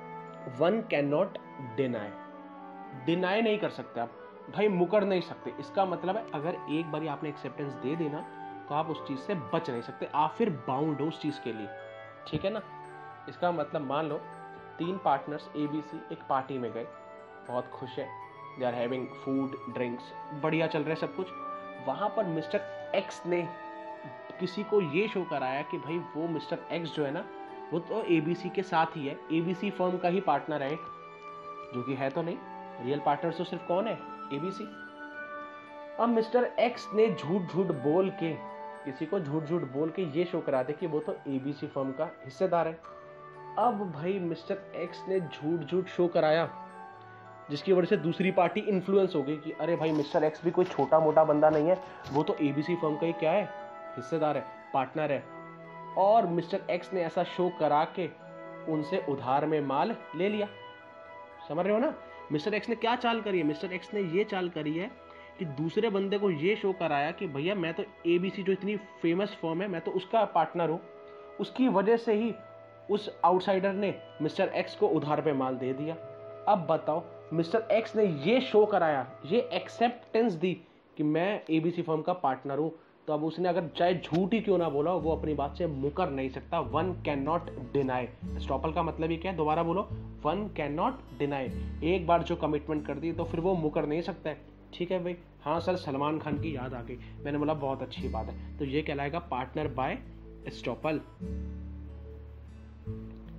one can not deny, deny नहीं कर सकते आप भाई, मुकर नहीं सकते। इसका मतलब है अगर एक बार आपने एक्सेप्टेंस दे देना तो आप उस चीज़ से बच नहीं सकते, आप फिर बाउंड हो उस चीज़ के लिए। ठीक है ना? इसका मतलब मान लो 3 पार्टनर्स ABC एक पार्टी में गए, बहुत खुश है, they are having food drinks, बढ़िया चल रहा है सब कुछ। वहाँ पर मिस्टर एक्स ने किसी को ये शो कराया कि भाई वो मिस्टर एक्स जो है ना वो तो ABC के साथ ही है, ABC फर्म का ही पार्टनर है एक, जो कि है तो नहीं, रियल पार्टनर तो सिर्फ कौन है? ABC। अब मिस्टर एक्स ने झूठ झूठ बोल के किसी को झूठ झूठ बोल के ये शो करा दे कि वो तो ABC फर्म का हिस्सेदार है। अब भाई मिस्टर एक्स ने झूठ झूठ शो कराया जिसकी वजह से दूसरी पार्टी इन्फ्लुएंस हो गई कि अरे भाई मिस्टर एक्स भी कोई छोटा मोटा बंदा नहीं है, वो तो ABC फर्म का ही क्या है, हिस्सेदार है, पार्टनर है। और मिस्टर एक्स ने ऐसा शो करा के उनसे उधार में माल ले लिया। समझ रहे हो ना? मिस्टर एक्स ने क्या चाल करी है? मिस्टर एक्स ने ये चाल करी है कि दूसरे बंदे को ये शो कराया कि भैया मैं तो ABC जो इतनी फेमस फर्म है मैं तो उसका पार्टनर हूँ, उसकी वजह से ही उस आउटसाइडर ने मिस्टर एक्स को उधार पे माल दे दिया। अब बताओ, मिस्टर एक्स ने ये शो कराया, ये एक्सेप्टेंस दी कि मैं ABC फर्म का पार्टनर हूँ, तो अब उसने अगर चाहे झूठ ही क्यों ना बोला वो अपनी बात से मुकर नहीं सकता। One can not deny. Estoppel का मतलब ही क्या है? दोबारा बोलो, वन कैन नॉट डिनाई। एक बार जो कमिटमेंट कर दी तो फिर वो मुकर नहीं सकता है। ठीक है भाई? हाँ सर, सलमान खान की याद आ गई, मैंने बोला बहुत अच्छी बात है, तो ये कहलाएगा पार्टनर बाय एस्टॉपल।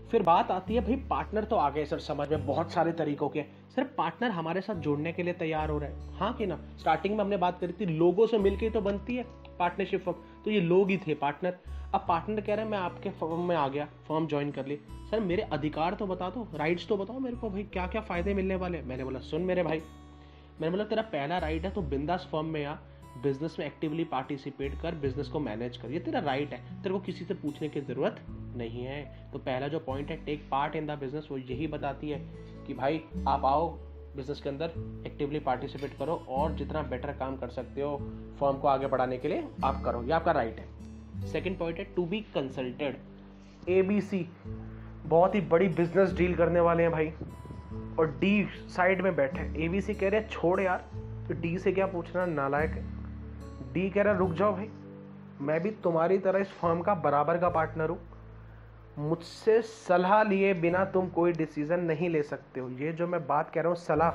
फिर बात आती है भाई पार्टनर तो आ गए सर समझ में, बहुत सारे तरीकों के। सर पार्टनर हमारे साथ जुड़ने के लिए तैयार हो रहा है, हाँ कि ना। स्टार्टिंग में हमने बात करी थी लोगों से मिलके ही तो बनती है पार्टनरशिप फर्म, तो ये लोग ही थे पार्टनर। अब पार्टनर कह रहे हैं मैं आपके फर्म में आ गया, फर्म ज्वाइन कर ली, सर मेरे अधिकार तो बता दो, राइट्स तो बताओ मेरे को भाई, क्या क्या फायदे मिलने वाले। मैंने बोला सुन मेरे भाई, मैंने बोला तेरा पहला राइट है तो बिंदास फर्म में आ, बिजनेस में एक्टिवली पार्टिसिपेट कर, बिजनेस को मैनेज कर, ये तेरा राइट है, तेरे को किसी से पूछने की जरूरत नहीं है। तो पहला जो पॉइंट है take part in the business, वो यही बताती है कि भाई आप आओ बिजनेस के अंदर, एक्टिवली पार्टिसिपेट करो और जितना बेटर काम कर सकते हो फर्म को आगे बढ़ाने के लिए आप करो, ये आपका राइट है। सेकेंड पॉइंट है टू बी कंसल्टेड। ABC बहुत ही बड़ी बिजनेस डील करने वाले हैं भाई, और D साइड में बैठे। ABC कह रहे हैं छोड़ यार, तो D से क्या पूछना, नालायक है। D कह रहा रुक जाओ भाई, मैं भी तुम्हारी तरह इस फर्म का बराबर का पार्टनर हूँ, मुझसे सलाह लिए बिना तुम कोई डिसीजन नहीं ले सकते हो। ये जो मैं बात कह रहा हूँ सलाह,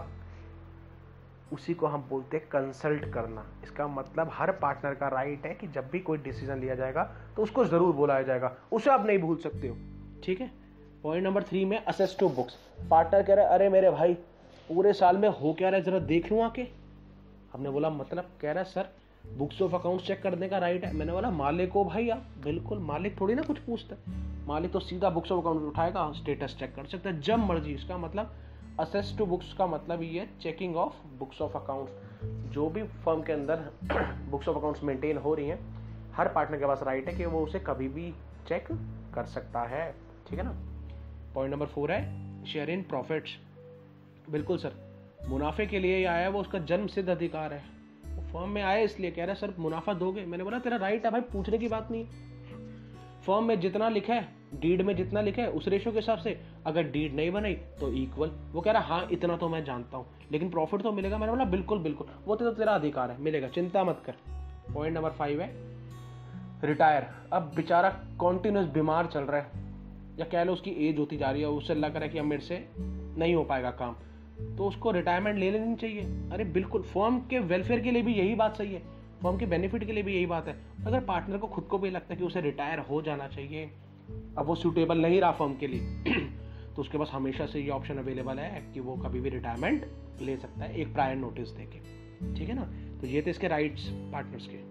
उसी को हम बोलते हैं कंसल्ट करना। इसका मतलब हर पार्टनर का राइट है कि जब भी कोई डिसीजन लिया जाएगा तो उसको जरूर बुलाया जाएगा, उसे आप नहीं भूल सकते हो, ठीक है। पॉइंट नंबर 3 में असेस टू बुक्स। पार्टनर कह रहा है अरे मेरे भाई पूरे साल में हो क्या रहा है जरा देख लूँ आके। हमने बोला मतलब, कह रहा है sir books of account check करने का राइट है। मैंने बोला मालिक हो भाई आप, बिल्कुल, मालिक थोड़ी ना कुछ पूछता है, मालिक तो सीधा बुक्स ऑफ अकाउंट उठाएगा, स्टेटस चेक कर सकता है जब मर्जी। इसका मतलब असेस टू बुक्स का मतलब ये है checking of books of accounts. जो भी फर्म के अंदर बुक्स ऑफ अकाउंट्स मेंटेन हो रही हैं, हर पार्टनर के पास राइट है कि वो उसे कभी भी चेक कर सकता है, ठीक है ना। पॉइंट नंबर 4 है शेयर इन प्रॉफिट्स। बिल्कुल सर, मुनाफे के लिए ही आया है वो, उसका जन्म सिद्ध अधिकार है। वो फर्म में आया इसलिए कह रहा है सर मुनाफा दोगे। मैंने बोला तेरा राइट है भाई, पूछने की बात नहीं है। फर्म में जितना लिखा है, डीड में जितना लिखा है उस रेशो के हिसाब से, अगर डीड नहीं बनाई तो इक्वल। वो कह रहा हाँ इतना तो मैं जानता हूँ, लेकिन प्रॉफिट तो मिलेगा। मैंने बोला बिल्कुल बिल्कुल, वो तो तेरा अधिकार है, मिलेगा, चिंता मत कर। पॉइंट नंबर 5 है रिटायर। अब बेचारा कॉन्टिन्यूस बीमार चल रहा है, या कह लो उसकी एज होती जा रही है, उससे लग रहा है कि अब मेरे से नहीं हो पाएगा काम, तो उसको रिटायरमेंट ले लेनी चाहिए। अरे बिल्कुल, फर्म के वेलफेयर के लिए भी यही बात सही है, फर्म के बेनिफिट के लिए भी यही बात है। अगर पार्टनर को खुद को भी लगता है कि उसे रिटायर हो जाना चाहिए, अब वो सूटेबल नहीं रहा फर्म के लिए तो उसके पास हमेशा से ये ऑप्शन अवेलेबल है कि वो कभी भी रिटायरमेंट ले सकता है एक प्रायर नोटिस देके, ठीक है ना। तो ये थे इसके राइट्स पार्टनर्स के।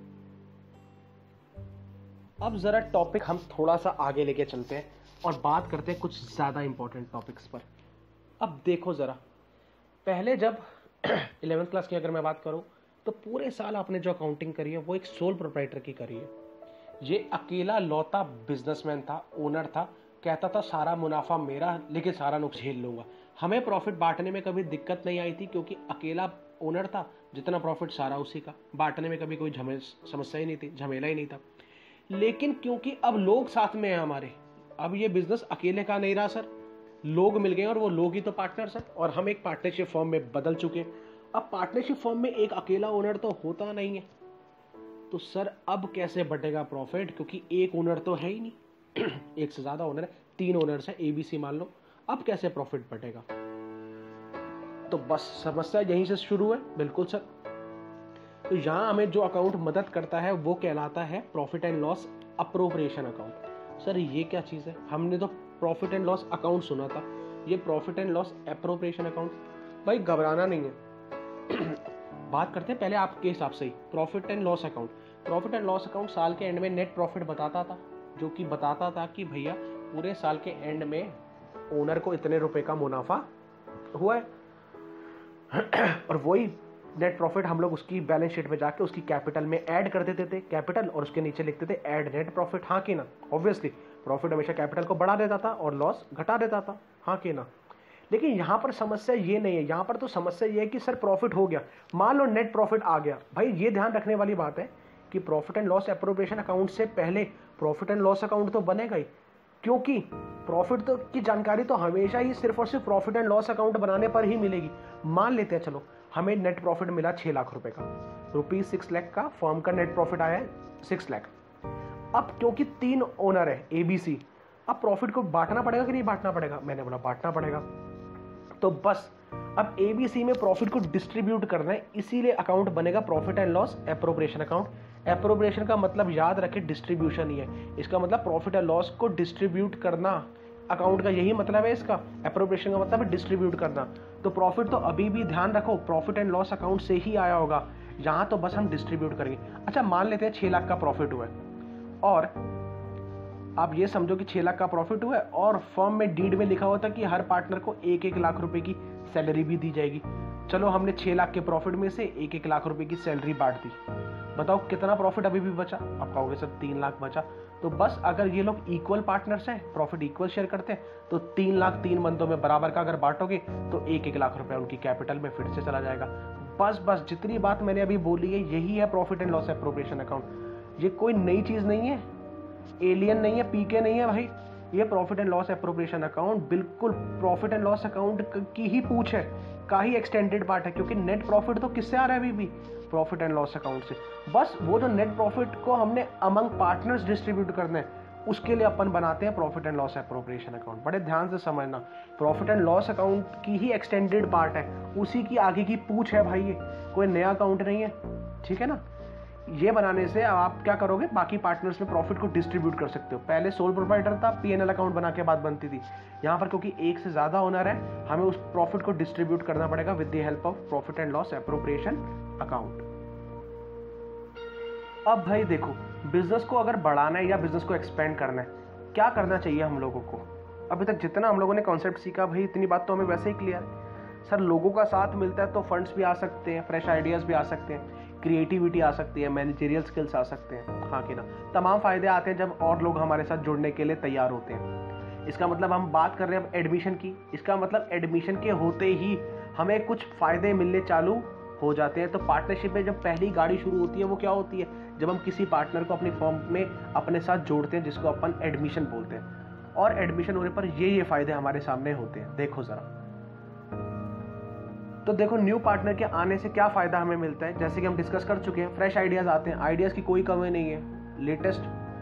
अब जरा टॉपिक हम थोड़ा सा आगे लेके चलते हैं और बात करते हैं कुछ ज्यादा इंपॉर्टेंट टॉपिक्स पर। अब देखो जरा, पहले जब 11th क्लास की अगर मैं बात करूं तो पूरे साल आपने जो अकाउंटिंग करी है वो एक सोल प्रोप्राइटर की करी है। ये अकेला लौता बिजनेसमैन था, ओनर था, कहता था सारा मुनाफा मेरा लेकिन सारा नुकसान झेल लूंगा। हमें प्रॉफिट बांटने में कभी दिक्कत नहीं आई थी क्योंकि अकेला ओनर था, जितना प्रॉफिट सारा उसी का, बांटने में कभी कोई समस्या ही नहीं थी, झमेला ही नहीं था। लेकिन क्योंकि अब लोग साथ में हैं हमारे, अब ये बिजनेस अकेले का नहीं रहा सर, लोग मिल गए और वो लोग ही तो पार्टनर सर, और हम एक पार्टनरशिप फॉर्म में बदल चुके हैं। अब पार्टनरशिप फॉर्म में एक अकेला ओनर तो होता नहीं है, तो सर अब कैसे बढ़ेगा प्रॉफिट, क्योंकि एक ओनर तो है ही नहीं एक से ज्यादा ओनर है, 3 ओनर्स है, ABC मान लो, अब कैसे प्रॉफिट बढ़ेगा। तो बस समस्या यहीं से शुरू है। बिल्कुल सर, तो यहां हमें जो अकाउंट मदद करता है वो कहलाता है profit and loss appropriation account. Sir ये क्या चीज है, हमने तो प्रॉफिट एंड लॉस अकाउंट सुना था, ये profit and loss appropriation account. भाई घबराना नहीं है बात करते हैं पहले आपके हिसाब से ही। Profit and loss account, profit and loss account साल के एंड में नेट प्रॉफिट बताता था, जो कि बताता था कि भैया पूरे साल के एंड में ओनर को इतने रुपए का मुनाफा हुआ है और वही नेट प्रॉफिट हम लोग उसकी बैलेंस शीट में जाके उसकी कैपिटल में ऐड कर देते थे, कैपिटल, और उसके नीचे लिखते थे ऐड नेट प्रॉफिट, हाँ कि ना। ऑब्वियसली प्रॉफिट हमेशा कैपिटल को बढ़ा देता था और लॉस घटा देता था, हाँ कि ना। लेकिन यहाँ पर समस्या ये नहीं है, यहाँ पर तो समस्या ये है कि सर प्रॉफिट हो गया, मान लो नेट प्रॉफिट आ गया। भाई ये ध्यान रखने वाली बात है कि profit and loss appropriation account से पहले प्रॉफिट एंड लॉस अकाउंट तो बनेगा ही, क्योंकि प्रॉफिट तो की जानकारी तो हमेशा ही सिर्फ और सिर्फ प्रॉफिट एंड लॉस अकाउंट बनाने पर ही मिलेगी। मान लेते हैं चलो हमें नेट प्रॉफिट मिला 6 लाख रुपए का, ₹6 लाख का फर्म का नेट प्रॉफिट आया है 6 लाख। अब क्योंकि 3 ओनर है ABC, अब प्रॉफिट को बांटना पड़ेगा कि नहीं बांटना पड़ेगा, मैंने बोला बांटना पड़ेगा। तो बस अब ABC में प्रॉफिट को डिस्ट्रीब्यूट करना है, इसीलिए अकाउंट बनेगा profit and loss appropriation account. Appropriation का मतलब याद रखे डिस्ट्रीब्यूशन ही है, इसका मतलब प्रॉफिट एंड लॉस को डिस्ट्रीब्यूट करना, अकाउंट का यही मतलब है इसका, एप्रोप्रिएशन का मतलब है डिस्ट्रीब्यूट करना। तो प्रॉफिट तो अभी भी ध्यान रखो प्रॉफिट एंड लॉस अकाउंट से ही आया होगा, यहाँ तो बस हम डिस्ट्रीब्यूट करेंगे। अच्छा मान लेते हैं 6 लाख का प्रॉफिट हुआ है, और आप ये समझो कि 6 लाख का प्रॉफिट हुआ है और फर्म में डीड में लिखा हुआ था कि हर पार्टनर को 1-1 लाख रुपए की सैलरी भी दी जाएगी। चलो हमने 6 लाख के प्रॉफिट में से 1-1 लाख रुपए की सैलरी बांट दी, बताओ कितना प्रॉफिट अभी भी बचा? आप कहोगे सर 3 लाख बचा। तो बस अगर ये लोग इक्वल पार्टनर्स हैं, प्रॉफिट इक्वल शेयर करते हैं, तो 3 लाख 3 बंदों में बराबर का अगर बांटोगे तो 1-1 लाख रुपए उनकी कैपिटल में फिर से चला जाएगा। बस जितनी बात मैंने अभी बोली है यही है profit and loss appropriation account. ये कोई नई चीज नहीं है, एलियन नहीं है, पीके नहीं है भाई। ये profit and loss appropriation account बिल्कुल प्रॉफिट एंड लॉस अकाउंट की ही पूछ है, का ही एक्सटेंडेड पार्ट है, क्योंकि नेट प्रॉफिट तो किससे आ रहा है अभी भी? प्रॉफिट एंड लॉस अकाउंट से। बस वो जो नेट प्रॉफिट को हमने अमंग पार्टनर्स डिस्ट्रीब्यूट करना है, उसके लिए अपन बनाते हैं profit and loss appropriation account. बड़े ध्यान से समझना, प्रॉफिट एंड लॉस अकाउंट की ही एक्सटेंडेड पार्ट है, उसी की आगे की पूछ है भाई, ये कोई नया अकाउंट नहीं है, ठीक है ना। ये बनाने से आप क्या करोगे, बाकी पार्टनर्स में प्रॉफिट को डिस्ट्रीब्यूट कर सकते हो। पहले सोल प्रोप्राइटर था, पीएनएल अकाउंट बना के बात बनती थी। यहाँ पर क्योंकि एक से ज्यादा ओनर है, हमें उस प्रॉफिट को डिस्ट्रीब्यूट करना पड़ेगा with the help of profit and loss appropriation account. अब भाई देखो, बिजनेस को अगर बढ़ाना है या बिजनेस को एक्सपेंड करना है, क्या करना चाहिए हम लोगों को? अभी तक जितना हम लोगों ने कॉन्सेप्ट सीखा भाई, इतनी बात तो हमें वैसे ही क्लियर है। सर लोगों का साथ मिलता है तो फंड्स भी आ सकते हैं, फ्रेश आइडियाज भी आ सकते हैं, क्रिएटिविटी आ सकती है, मैनेजरियल स्किल्स आ सकते हैं, हाँ कि ना। तमाम फायदे आते हैं जब और लोग हमारे साथ जुड़ने के लिए तैयार होते हैं। इसका मतलब हम बात कर रहे हैं अब एडमिशन की, इसका मतलब एडमिशन के होते ही हमें कुछ फायदे मिलने चालू हो जाते हैं। तो पार्टनरशिप में जब पहली गाड़ी शुरू होती है वो क्या होती है? जब हम किसी पार्टनर को अपनी फर्म में अपने साथ जोड़ते हैं, जिसको अपन एडमिशन बोलते हैं। और एडमिशन होने पर ये फायदे हमारे सामने होते हैं, देखो जरा। तो देखो न्यू पार्टनर के आने से क्या फायदा हमें मिलता है, जैसे कि हम डिस्कस कर चुके हैं, फ्रेश आइडियाज आते हैं, आइडियाज की कोई कमी नहीं है। लेटेस्ट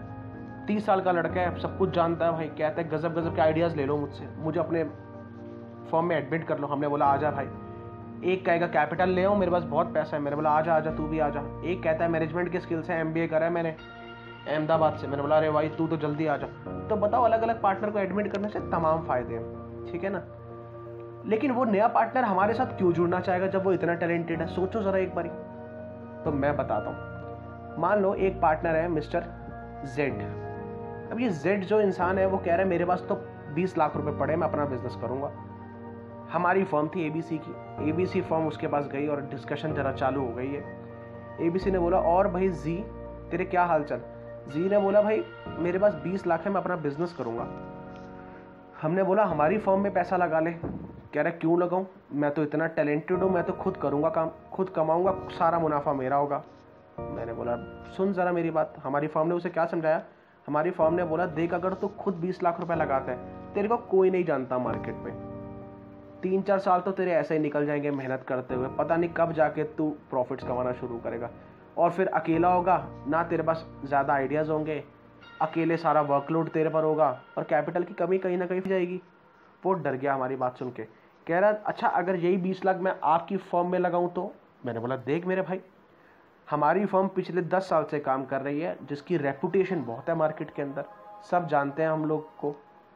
30 साल का लड़का है, सब कुछ जानता है भाई, कहता है गजब गजब के आइडियाज ले लो मुझसे, मुझे अपने फर्म में एडमिट कर लो। हमने बोला आजा भाई। एक कहेगा कैपिटल ले आओ, मेरे पास बहुत पैसा है, मैंने बोला आजा आजा तू भी आजा। एक कहता है मैनेजमेंट के स्किल्स है, एमबीए करा है मैंने अहमदाबाद से, मैंने बोला अरे भाई तू तो जल्दी आजा। तो बताओ अलग अलग पार्टनर को एडमिट करने से तमाम फायदे हैं, ठीक है ना। लेकिन वो नया पार्टनर हमारे साथ क्यों जुड़ना चाहेगा जब वो इतना टैलेंटेड है? सोचो जरा एक बारी। तो मैं बताता हूँ, मान लो एक पार्टनर है मिस्टर जेड। अब ये जेड जो इंसान है वो कह रहा है मेरे पास तो 20 लाख रुपए पड़े, मैं अपना बिजनेस करूंगा। हमारी फर्म थी एबीसी की, एबीसी फर्म उसके पास गई और डिस्कशन जरा चालू हो गई है। एबीसी ने बोला और भाई जी तेरे क्या हाल चाल? जी ने बोला भाई मेरे पास 20 लाख है, मैं अपना बिजनेस करूंगा। हमने बोला हमारी फर्म में पैसा लगा ले। कह रहा क्यों लगाऊं, मैं तो इतना टैलेंटेड हूँ, मैं तो खुद करूंगा काम, खुद कमाऊंगा, सारा मुनाफा मेरा होगा। मैंने बोला सुन जरा मेरी बात। हमारी फर्म ने उसे क्या समझाया? हमारी फर्म ने बोला देख अगर तू खुद 20 लाख रुपए लगाता है, तेरे को कोई नहीं जानता मार्केट में, 3-4 साल तो तेरे ऐसे ही निकल जाएंगे मेहनत करते हुए, पता नहीं कब जाके तू प्रॉफिट्स कमाना शुरू करेगा। और फिर अकेला होगा ना, तेरे पास ज़्यादा आइडियाज़ होंगे, अकेले सारा वर्कलोड तेरे पर होगा और कैपिटल की कमी कहीं ना कहीं जाएगी। वो डर गया हमारी बात सुन के, कह रहा अच्छा अगर यही 20 लाख मैं आपकी फर्म में लगाऊं तो? मैंने बोला देख मेरे भाई, हमारी फर्म पिछले 10 साल से काम कर रही है, जिसकी रेपुटेशन बहुत है मार्केट के अंदर, सब जानते हैं हम लोग को,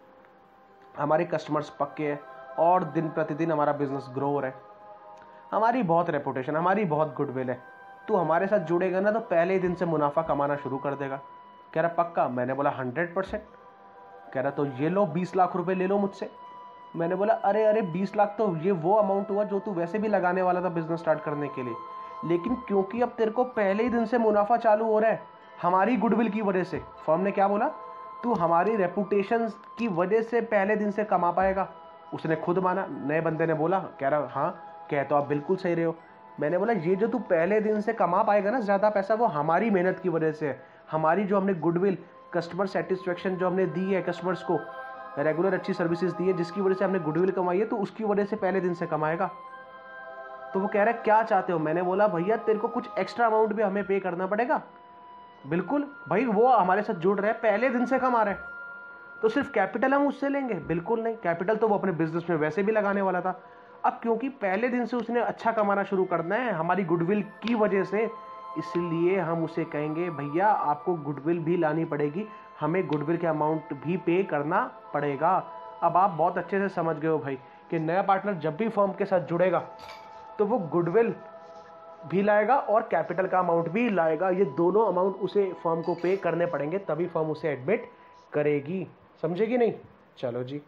हमारे कस्टमर्स पक्के हैं और दिन प्रतिदिन हमारा बिजनेस ग्रो हो रहा है, हमारी बहुत रेपुटेशन, हमारी बहुत गुडविल है। तू हमारे साथ जुड़ेगा ना तो पहले ही दिन से मुनाफा कमाना शुरू कर देगा। कह रहा पक्का? मैंने बोला 100%। कह रहा तो ये लो 20 लाख रुपए ले लो मुझसे। मैंने बोला अरे 20 लाख तो ये वो अमाउंट हुआ जो तू वैसे भी लगाने वाला था बिजनेस स्टार्ट करने के लिए, लेकिन क्योंकि अब तेरे को पहले ही दिन से मुनाफा चालू हो रहा है हमारी गुडविल की वजह से, फर्म ने क्या बोला, तू हमारी रेपुटेशन की वजह से पहले दिन से कमा पाएगा। उसने खुद माना, नए बंदे ने बोला, कह रहा हाँ कह तो आप बिल्कुल सही रहे हो। मैंने बोला ये जो तू पहले दिन से कमा पाएगा ना ज़्यादा पैसा, वो हमारी मेहनत की वजह से है, हमारी जो हमने गुडविल, कस्टमर सेटिस्फेक्शन जो हमने दी है, कस्टमर्स को रेगुलर अच्छी सर्विसेज दी है, जिसकी वजह से हमने गुडविल कमाई है, तो उसकी वजह से पहले दिन से कमाएगा। तो वो कह रहा है क्या चाहते हो? मैंने बोला भैया तेरे को कुछ एक्स्ट्रा अमाउंट भी हमें पे करना पड़ेगा। बिल्कुल भाई, वो हमारे साथ जुड़ रहे हैं, पहले दिन से कमा रहे हैं, तो सिर्फ कैपिटल हम उससे लेंगे? बिल्कुल नहीं, कैपिटल तो वो अपने बिजनेस में वैसे भी लगाने वाला था। अब क्योंकि पहले दिन से उसने अच्छा कमाना शुरू करना है हमारी गुडविल की वजह से, इसलिए हम उसे कहेंगे भैया आपको गुडविल भी लानी पड़ेगी, हमें गुडविल के अमाउंट भी पे करना पड़ेगा। अब आप बहुत अच्छे से समझ गए हो भाई कि नया पार्टनर जब भी फर्म के साथ जुड़ेगा तो वो गुडविल भी लाएगा और कैपिटल का अमाउंट भी लाएगा। ये दोनों अमाउंट उसे फर्म को पे करने पड़ेंगे, तभी फर्म उसे एडमिट करेगी। समझेगी नहीं? चलो जी।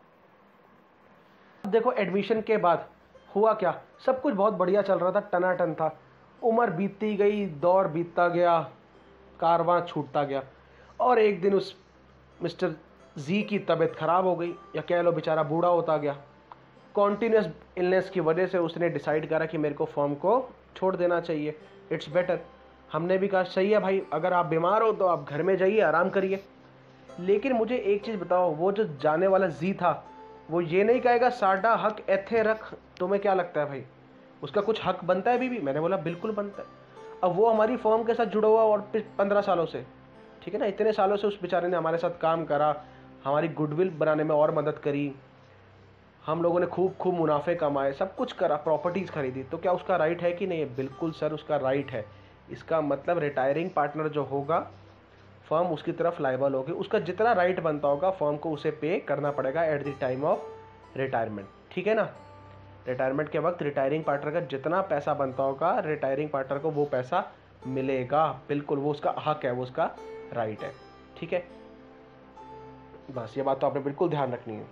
देखो एडमिशन के बाद हुआ क्या, सब कुछ बहुत बढ़िया चल रहा था, टनाटन था। उम्र बीतती गई, दौर बीतता गया, कारवां छूटता गया, और एक दिन उस मिस्टर जी की तबीयत खराब हो गई, या कह लो बेचारा बूढ़ा होता गया। कॉन्टीन्यूस इलनेस की वजह से उसने डिसाइड करा कि मेरे को फर्म को छोड़ देना चाहिए, इट्स बेटर। हमने भी कहा सही है भाई, अगर आप बीमार हो तो आप घर में जाइए, आराम करिए। लेकिन मुझे एक चीज़ बताओ, वो जो जाने वाला जी था वो ये नहीं कहेगा साडा हक एथे रख? तुम्हें क्या लगता है भाई, उसका कुछ हक बनता है? भी मैंने बोला बिल्कुल बनता है। अब वो हमारी फर्म के साथ जुड़ा हुआ और 15 सालों से, ठीक है ना, इतने सालों से उस बेचारे ने हमारे साथ काम करा, हमारी गुडविल बनाने में और मदद करी, हम लोगों ने खूब खूब मुनाफे कमाए, सब कुछ करा, प्रॉपर्टीज़ खरीदी, तो क्या उसका राइट है कि नहीं है? बिल्कुल सर, उसका राइट है। इसका मतलब रिटायरिंग पार्टनर जो होगा, फर्म उसकी तरफ लायबल होगी, उसका जितना राइट बनता होगा फर्म को उसे पे करना पड़ेगा at the time of retirement, ठीक है ना। रिटायरमेंट के वक्त रिटायरिंग पार्टनर का जितना पैसा बनता होगा, रिटायरिंग पार्टनर को वो पैसा मिलेगा, बिल्कुल, वो उसका हक है, वो उसका राइट है, ठीक है। बस ये बात तो आपने बिल्कुल ध्यान रखनी है।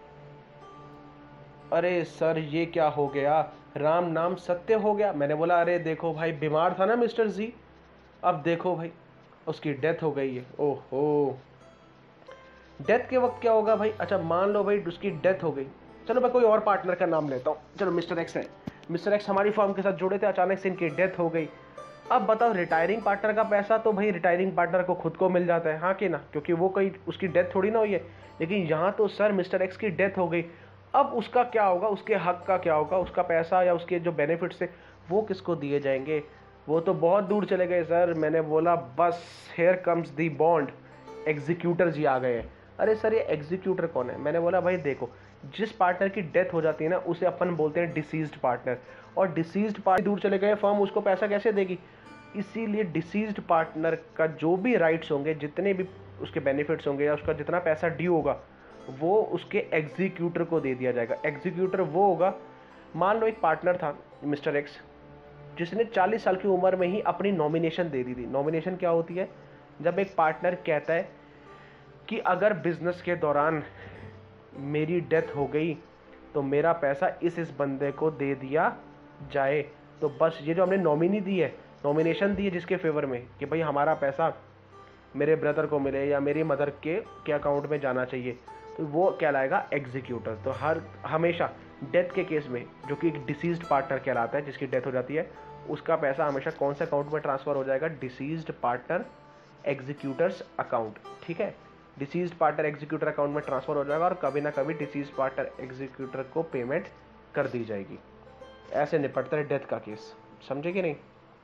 अरे सर ये क्या हो गया, राम नाम सत्य हो गया? मैंने बोला अरे देखो भाई, बीमार था ना मिस्टर जी, अब देखो भाई उसकी डेथ हो गई है। ओहो, डेथ के वक्त क्या होगा भाई? अच्छा मान लो भाई उसकी डेथ हो गई, चलो मैं कोई और पार्टनर का नाम लेता हूँ, चलो मिस्टर एक्स है, मिस्टर एक्स हमारी फर्म के साथ जुड़े थे, अचानक से इनकी डेथ हो गई। अब बताओ, रिटायरिंग पार्टनर का पैसा तो भाई रिटायरिंग पार्टनर को खुद को मिल जाता है, हाँ कि ना, क्योंकि वो कोई उसकी डेथ थोड़ी ना हुई है। लेकिन यहाँ तो सर मिस्टर एक्स की डेथ हो गई, अब उसका क्या होगा, उसके हक का क्या होगा, उसका पैसा या उसके जो बेनिफिट्स है वो किसको दिए जाएंगे? वो तो बहुत दूर चले गए सर। मैंने बोला बस here comes the Bond, executor ji आ गए। अरे सर ये एग्जीक्यूटर कौन है? मैंने बोला भाई देखो, जिस पार्टनर की डेथ हो जाती है ना उसे अपन बोलते हैं डिसीज्ड पार्टनर, और डिसीज्ड पार्टनर दूर चले गए, फर्म उसको पैसा कैसे देगी? इसीलिए डिसीज्ड पार्टनर का जो भी राइट्स होंगे, जितने भी उसके बेनिफिट्स होंगे या उसका जितना पैसा ड्यू होगा, वो उसके एग्जीक्यूटर को दे दिया जाएगा। एग्जीक्यूटर वो होगा, मान लो एक पार्टनर था मिस्टर एक्स, जिसने 40 साल की उम्र में ही अपनी नॉमिनेशन दे दी थी। नॉमिनेशन क्या होती है? जब एक पार्टनर कहता है कि अगर बिजनेस के दौरान मेरी डेथ हो गई तो मेरा पैसा इस बंदे को दे दिया जाए। तो बस ये जो हमने नॉमिनी दी है, नॉमिनेशन दी है जिसके फेवर में कि भाई हमारा पैसा मेरे ब्रदर को मिले या मेरी मदर के अकाउंट में जाना चाहिए, तो वो कहलाएगा एग्जीक्यूटर। तो हमेशा डेथ के केस में, जो कि एक डिसीज्ड पार्टनर कहलाता है, जिसकी डेथ हो जाती है, उसका पैसा हमेशा कौन से अकाउंट में ट्रांसफ़र हो जाएगा? डिसीज्ड पार्टनर एग्जीक्यूटर्स अकाउंट, ठीक है। डिसीज्ड पार्टनर एग्जीक्यूटर अकाउंट में ट्रांसफ़र हो जाएगा और कभी ना कभी डिसीज्ड पार्टनर एग्जीक्यूटर को पेमेंट कर दी जाएगी। ऐसे निपटता है डेथ का केस, समझे कि नहीं?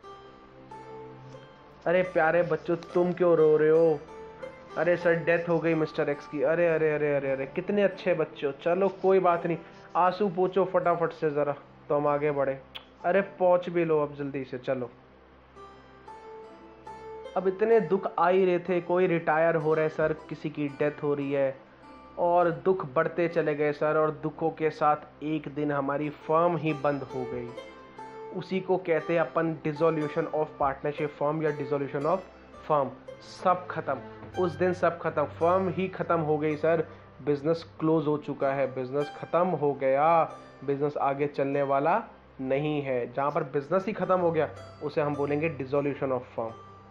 अरे प्यारे बच्चों तुम क्यों रो रहे हो? अरे सर डेथ हो गई मिस्टर एक्स की। अरे अरे अरे अरे अरे, कितने अच्छे बच्चों, चलो कोई बात नहीं, आंसू पोंछो फटाफट से ज़रा, तो हम आगे बढ़े। अरे पहुँच भी लो अब जल्दी से, चलो। अब इतने दुख आ ही रहे थे, कोई रिटायर हो रहा है सर, किसी की डेथ हो रही है, और दुख बढ़ते चले गए सर, और दुखों के साथ एक दिन हमारी फर्म ही बंद हो गई। उसी को कहते हैं अपन डिसोल्यूशन ऑफ पार्टनरशिप फर्म या डिसोल्यूशन ऑफ फर्म। सब खत्म, उस दिन सब खत्म, फर्म ही खत्म हो गई सर, बिजनेस क्लोज हो चुका है, बिजनेस खत्म हो गया, बिजनेस आगे चलने वाला नहीं है। जहाँ पर बिजनेस ही खत्म हो गया उसे हम बोलेंगे डिसोल्यूशन ऑफ फर्म।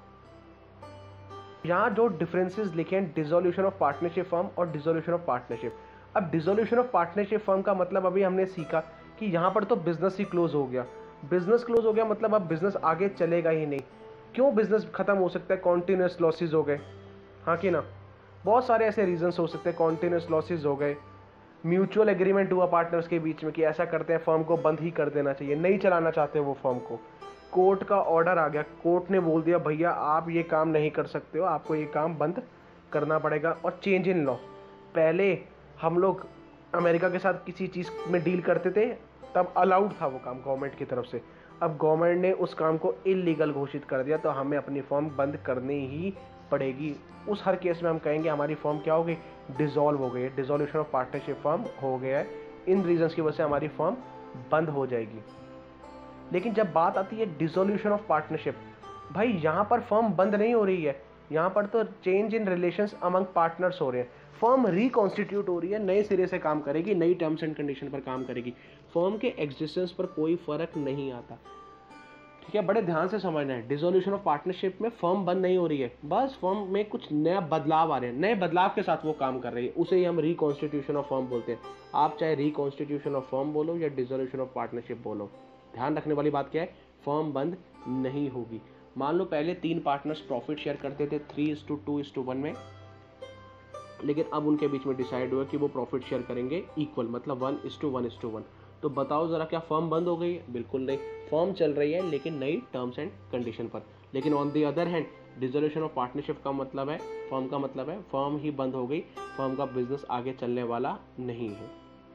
यहाँ जो डिफरेंसेस लिखे हैं, डिसोल्यूशन ऑफ पार्टनरशिप फर्म और डिसोल्यूशन ऑफ पार्टनरशिप। अब डिसोल्यूशन ऑफ पार्टनरशिप फर्म का मतलब अभी हमने सीखा कि यहाँ पर तो बिजनेस ही क्लोज हो गया। बिजनेस क्लोज हो गया मतलब अब बिजनेस आगे चलेगा ही नहीं। क्यों बिजनेस खत्म हो सकता है? कॉन्टिन्यूस लॉसेज हो गए, हाँ कि ना? बहुत सारे ऐसे रीजंस हो सकते हैं। कॉन्टिन्यूस लॉसेज हो गए, म्यूचुअल एग्रीमेंट हुआ पार्टनर्स के बीच में कि ऐसा करते हैं, फर्म को बंद ही कर देना चाहिए, नहीं चलाना चाहते वो फर्म को। कोर्ट का ऑर्डर आ गया, कोर्ट ने बोल दिया भैया आप ये काम नहीं कर सकते हो, आपको ये काम बंद करना पड़ेगा। और चेंज इन लॉ, पहले हम लोग अमेरिका के साथ किसी चीज़ में डील करते थे तब अलाउड था वो काम गवर्नमेंट की तरफ से, अब गवर्नमेंट ने उस काम को इलीगल घोषित कर दिया तो हमें अपनी फर्म बंद करनी ही पड़ेगी। उस हर केस में हम कहेंगे हमारी फर्म क्या हो गई, डिसॉल्व हो गई है, डिसोल्यूशन ऑफ पार्टनरशिप फर्म हो गया है, इन रीजंस की वजह से हमारी फर्म बंद हो जाएगी। लेकिन जब बात आती है डिसोल्यूशन ऑफ पार्टनरशिप, भाई यहाँ पर फर्म बंद नहीं हो रही है, यहाँ पर तो change in relations among partners हो रहे हैं। फर्म रिकॉन्स्टिट्यूट हो रही है, नए सिरे से काम करेगी, नई टर्म्स एंड कंडीशन पर काम करेगी, फर्म के एग्जिस्टेंस पर कोई फर्क नहीं आता। ठीक है, बड़े ध्यान से समझना है, डिसोल्यूशन ऑफ पार्टनरशिप में फर्म बंद नहीं हो रही है, बस फर्म में कुछ नया बदलाव आ रहे हैं, नए बदलाव के साथ वो काम कर रही है, उसे ही हम रिकॉन्स्टिट्यूशन ऑफ फर्म बोलते हैं। आप चाहे रिकॉन्स्टिट्यूशन ऑफ फर्म बोलो या डिसोल्यूशन ऑफ पार्टनरशिप बोलो, ध्यान रखने वाली बात क्या है, फर्म बंद नहीं होगी। मान लो पहले 3 पार्टनर्स प्रॉफिट शेयर करते थे 3:2:1 में, लेकिन अब उनके बीच में डिसाइड हुआ कि वो प्रॉफिट शेयर करेंगे इक्वल, मतलब 1:1:1। तो बताओ जरा, क्या फर्म बंद हो गई है? बिल्कुल नहीं, फर्म चल रही है लेकिन नई टर्म्स एंड कंडीशन पर। लेकिन on the other hand dissolution of partnership का मतलब है, फर्म का मतलब है फर्म ही बंद हो गई, फर्म का बिजनेस आगे चलने वाला नहीं है।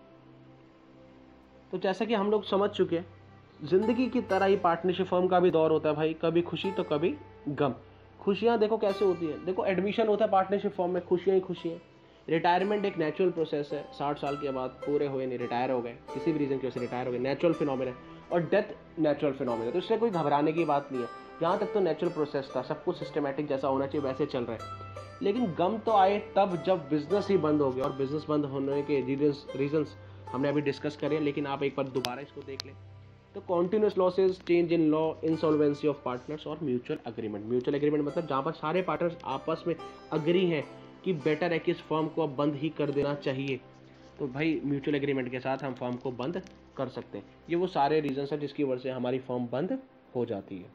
तो जैसा कि हम लोग समझ चुके हैं, जिंदगी की तरह ही पार्टनरशिप फर्म का भी दौर होता है भाई, कभी खुशी तो कभी गम। खुशियाँ देखो कैसे होती है, देखो एडमिशन होता है पार्टनरशिप फर्म में, खुशियाँ ही खुशियाँ। रिटायरमेंट एक नेचुरल प्रोसेस है, 60 साल के बाद पूरे हुए नहीं, रिटायर हो गए, किसी भी रीज़न की वजह से रिटायर हो गए, नेचुरल फिनोमेना। और डेथ नेचुरल फिनोमेना, तो इससे कोई घबराने की बात नहीं है। यहाँ तक तो नेचुरल प्रोसेस था, सब कुछ सिस्टमेटिक जैसा होना चाहिए वैसे चल रहा है। लेकिन गम तो आए तब जब बिजनेस ही बंद हो गया, और बिजनेस बंद होने के रीजंस हमने अभी डिस्कस करे, लेकिन आप एक बार दोबारा इसको देख लें। तो continuous losses, change in law, insolvency of partners और म्यूचुअल एग्रीमेंट। म्यूचुअल एग्रीमेंट मतलब जहाँ पर सारे पार्टनर्स आपस में अग्री हैं कि बेटर है कि इस फर्म को अब बंद ही कर देना चाहिए, तो भाई म्यूचुअल एग्रीमेंट के साथ हम फर्म को बंद कर सकते हैं। ये वो सारे रीजंस हैं जिसकी वजह से हमारी फर्म बंद हो जाती है।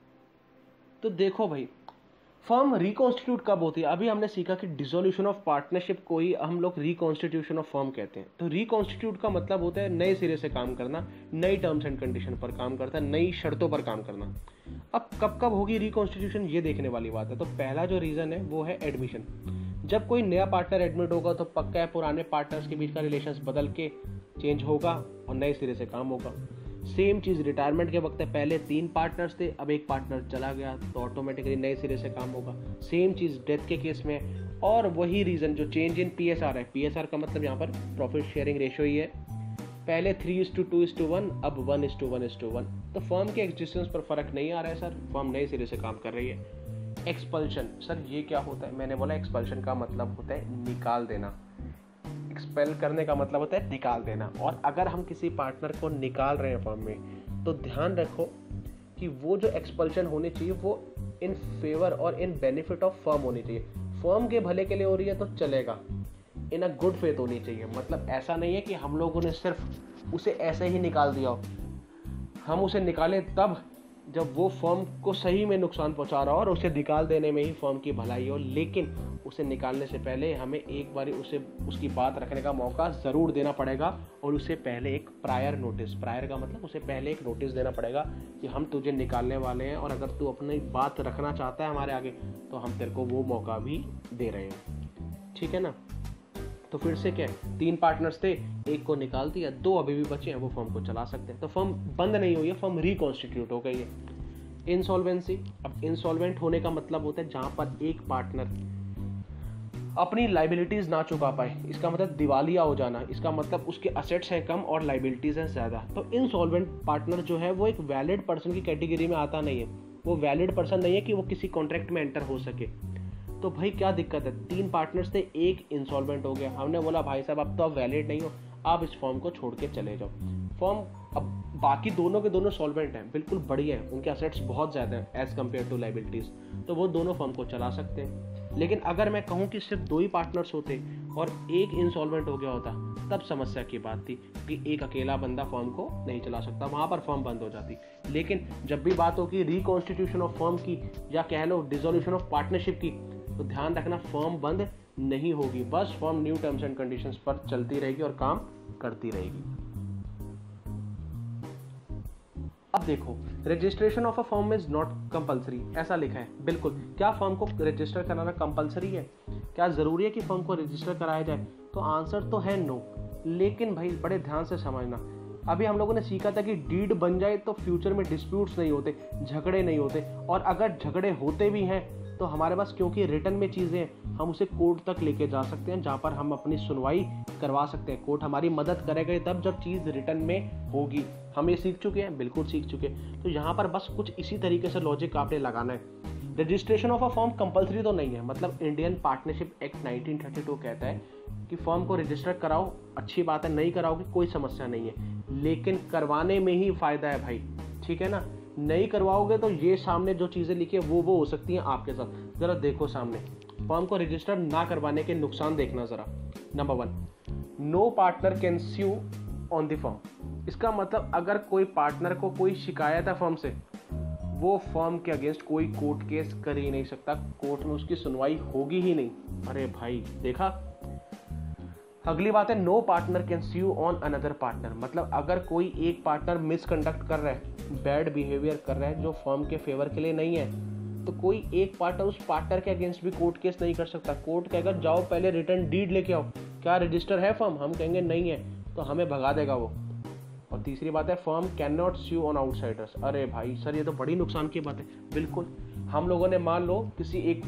तो देखो भाई, फर्म रिकॉन्स्टिट्यूट कब होती है? अभी हमने सीखा कि डिसोल्यूशन ऑफ पार्टनरशिप को ही हम लोग रिकॉन्स्टिट्यूशन ऑफ फर्म कहते हैं। तो रिकॉन्स्टिट्यूट का मतलब होता है नए सिरे से काम करना, नई टर्म्स एंड कंडीशन पर काम करता है, नई शर्तों पर काम करना। अब कब कब होगी रिकॉन्स्टिट्यूशन, ये देखने वाली बात है। तो पहला जो रीज़न है वो है एडमिशन। जब कोई नया पार्टनर एडमिट होगा तो पक्का है पुराने पार्टनर्स के बीच का रिलेशंस बदल के चेंज होगा और नए सिरे से काम होगा। सेम चीज़ रिटायरमेंट के वक्त है, पहले 3 पार्टनर्स थे, अब एक पार्टनर चला गया तो ऑटोमेटिकली नए सिरे से काम होगा। सेम चीज़ डेथ के केस में, और वही रीज़न जो चेंज इन PSR है, PSR का मतलब यहाँ पर प्रॉफिट शेयरिंग रेशियो ही है, पहले 3:2:1, अब 1:1:1। तो फर्म के एग्जिस्टेंस पर फर्क नहीं आ रहा है सर, फर्म नए सिरे से काम कर रही है। एक्सपल्शन, सर ये क्या होता है? मैंने बोला एक्सपल्शन का मतलब होता है निकाल देना, एक्सपेल करने का मतलब होता है निकाल देना। और अगर हम किसी पार्टनर को निकाल रहे हैं फर्म में, तो ध्यान रखो कि वो जो एक्सपल्शन होनी चाहिए वो इन फेवर और इन बेनिफिट ऑफ फर्म होनी चाहिए। फर्म के भले के लिए हो रही है तो चलेगा, इन अ गुड फेथ होनी चाहिए। मतलब ऐसा नहीं है कि हम लोगों ने सिर्फ उसे ऐसे ही निकाल दिया हो, हम उसे निकालें तब जब वो फर्म को सही में नुकसान पहुंचा रहा हो और उसे निकाल देने में ही फर्म की भलाई हो। लेकिन उसे निकालने से पहले हमें एक बार उसे उसकी बात रखने का मौका ज़रूर देना पड़ेगा, और उसे पहले एक प्रायर नोटिस, प्रायर का मतलब उसे पहले एक नोटिस देना पड़ेगा कि हम तुझे निकालने वाले हैं, और अगर तू अपनी बात रखना चाहता है हमारे आगे तो हम तेरे को वो मौका भी दे रहे हैं। ठीक है ना? तो फिर से क्या है, 3 पार्टनर्स थे, एक को निकाल दिया, 2 अभी भी बचे हैं, वो फर्म को चला सकते हैं। तो फर्म बंद नहीं हुई है, फर्म रिकॉन्स्टिट्यूट हो गई है। इंसॉल्वेंसी, अब इंसॉल्वेंट होने का मतलब होता है जहां पर एक पार्टनर अपनी लाइबिलिटीज ना चुका पाए, इसका मतलब दिवालिया हो जाना, इसका मतलब उसके असेट्स हैं कम और लाइबिलिटीज हैं ज़्यादा। तो इंसॉल्वेंट पार्टनर जो है वो एक वैलिड पर्सन की कैटेगरी में आता नहीं है, वो वैलिड पर्सन नहीं है कि वो किसी कॉन्ट्रैक्ट में एंटर हो सके। तो भाई क्या दिक्कत है, 3 पार्टनर्स थे, एक इंसॉल्वेंट हो गया, हमने बोला भाई साहब अब तो आप वैलिड नहीं हो, आप इस फर्म को छोड़ के चले जाओ। फर्म अब बाकी दोनों के दोनों सॉल्वेंट हैं, बिल्कुल बढ़िया है, उनके असेट्स बहुत ज़्यादा हैं एज़ कम्पेयर टू लाइबिलिटीज़, तो वो दोनों फर्म को चला सकते हैं। लेकिन अगर मैं कहूँ कि सिर्फ 2 ही पार्टनर्स होते और एक इंसॉल्वेंट हो गया होता, तब समस्या की बात थी कि एक अकेला बंदा फर्म को नहीं चला सकता, वहाँ पर फर्म बंद हो जाती। लेकिन जब भी बात होगी रिकॉन्स्टिट्यूशन ऑफ फर्म की या कह लो डिसोल्यूशन ऑफ पार्टनरशिप की, तो ध्यान रखना फर्म बंद नहीं होगी, बस firm new terms and conditions पर चलती रहेगी और काम करती रहेगी। अब देखो, registration of a firm is not compulsory, ऐसा लिखा है। बिल्कुल, क्या फर्म को रजिस्टर कराना कंपलसरी है? क्या जरूरी है कि फर्म को रजिस्टर कराया जाए? तो आंसर तो है नो। लेकिन भाई बड़े ध्यान से समझना, अभी हम लोगों ने सीखा था कि डीड बन जाए तो फ्यूचर में डिस्प्यूट्स नहीं होते, झगड़े नहीं होते, और अगर झगड़े होते भी हैं तो हमारे पास क्योंकि रिटर्न में चीज़ें हैं हम उसे कोर्ट तक लेके जा सकते हैं, जहाँ पर हम अपनी सुनवाई करवा सकते हैं। कोर्ट हमारी मदद करेगा तब जब चीज़ रिटर्न में होगी। हम ये सीख चुके हैं, बिल्कुल सीख चुके हैं। तो यहाँ पर बस कुछ इसी तरीके से लॉजिक आपने लगाना है। Registration of a firm compulsory तो नहीं है, मतलब इंडियन पार्टनरशिप एक्ट 1932 कहता है कि फर्म को रजिस्टर कराओ, अच्छी बात है, नहीं कराओगे कोई समस्या नहीं है, लेकिन करवाने में ही फ़ायदा है भाई, ठीक है ना। नहीं करवाओगे तो ये सामने जो चीज़ें लिखी है वो हो सकती हैं आपके साथ। ज़रा देखो सामने, फर्म को रजिस्टर ना करवाने के नुकसान देखना ज़रा। Number 1, no partner can sue on the firm. इसका मतलब अगर कोई पार्टनर को कोई शिकायत है फर्म से, वो फर्म के अगेंस्ट कोई कोर्ट केस कर ही नहीं सकता, कोर्ट में उसकी सुनवाई होगी ही नहीं। अरे भाई देखा। अगली बात है, no partner can sue on another partner. मतलब अगर कोई एक पार्टनर मिसकंडक्ट कर रहा है, बैड बिहेवियर कर रहा है जो फर्म के फेवर के लिए नहीं है, तो कोई एक पार्टनर उस पार्टनर के अगेंस्ट भी कोर्ट केस नहीं कर सकता। कोर्ट कहेगा जाओ पहले रिटर्न डीड लेके आओ, क्या रजिस्टर है फर्म, हम कहेंगे नहीं है, तो हमें भगा देगा वो। और तीसरी बात है, firm can not sue on outsiders. अरे भाई सर ये तो बड़ी नुकसान की बात है। बिल्कुल, हम लोगों ने मान लो किसी एक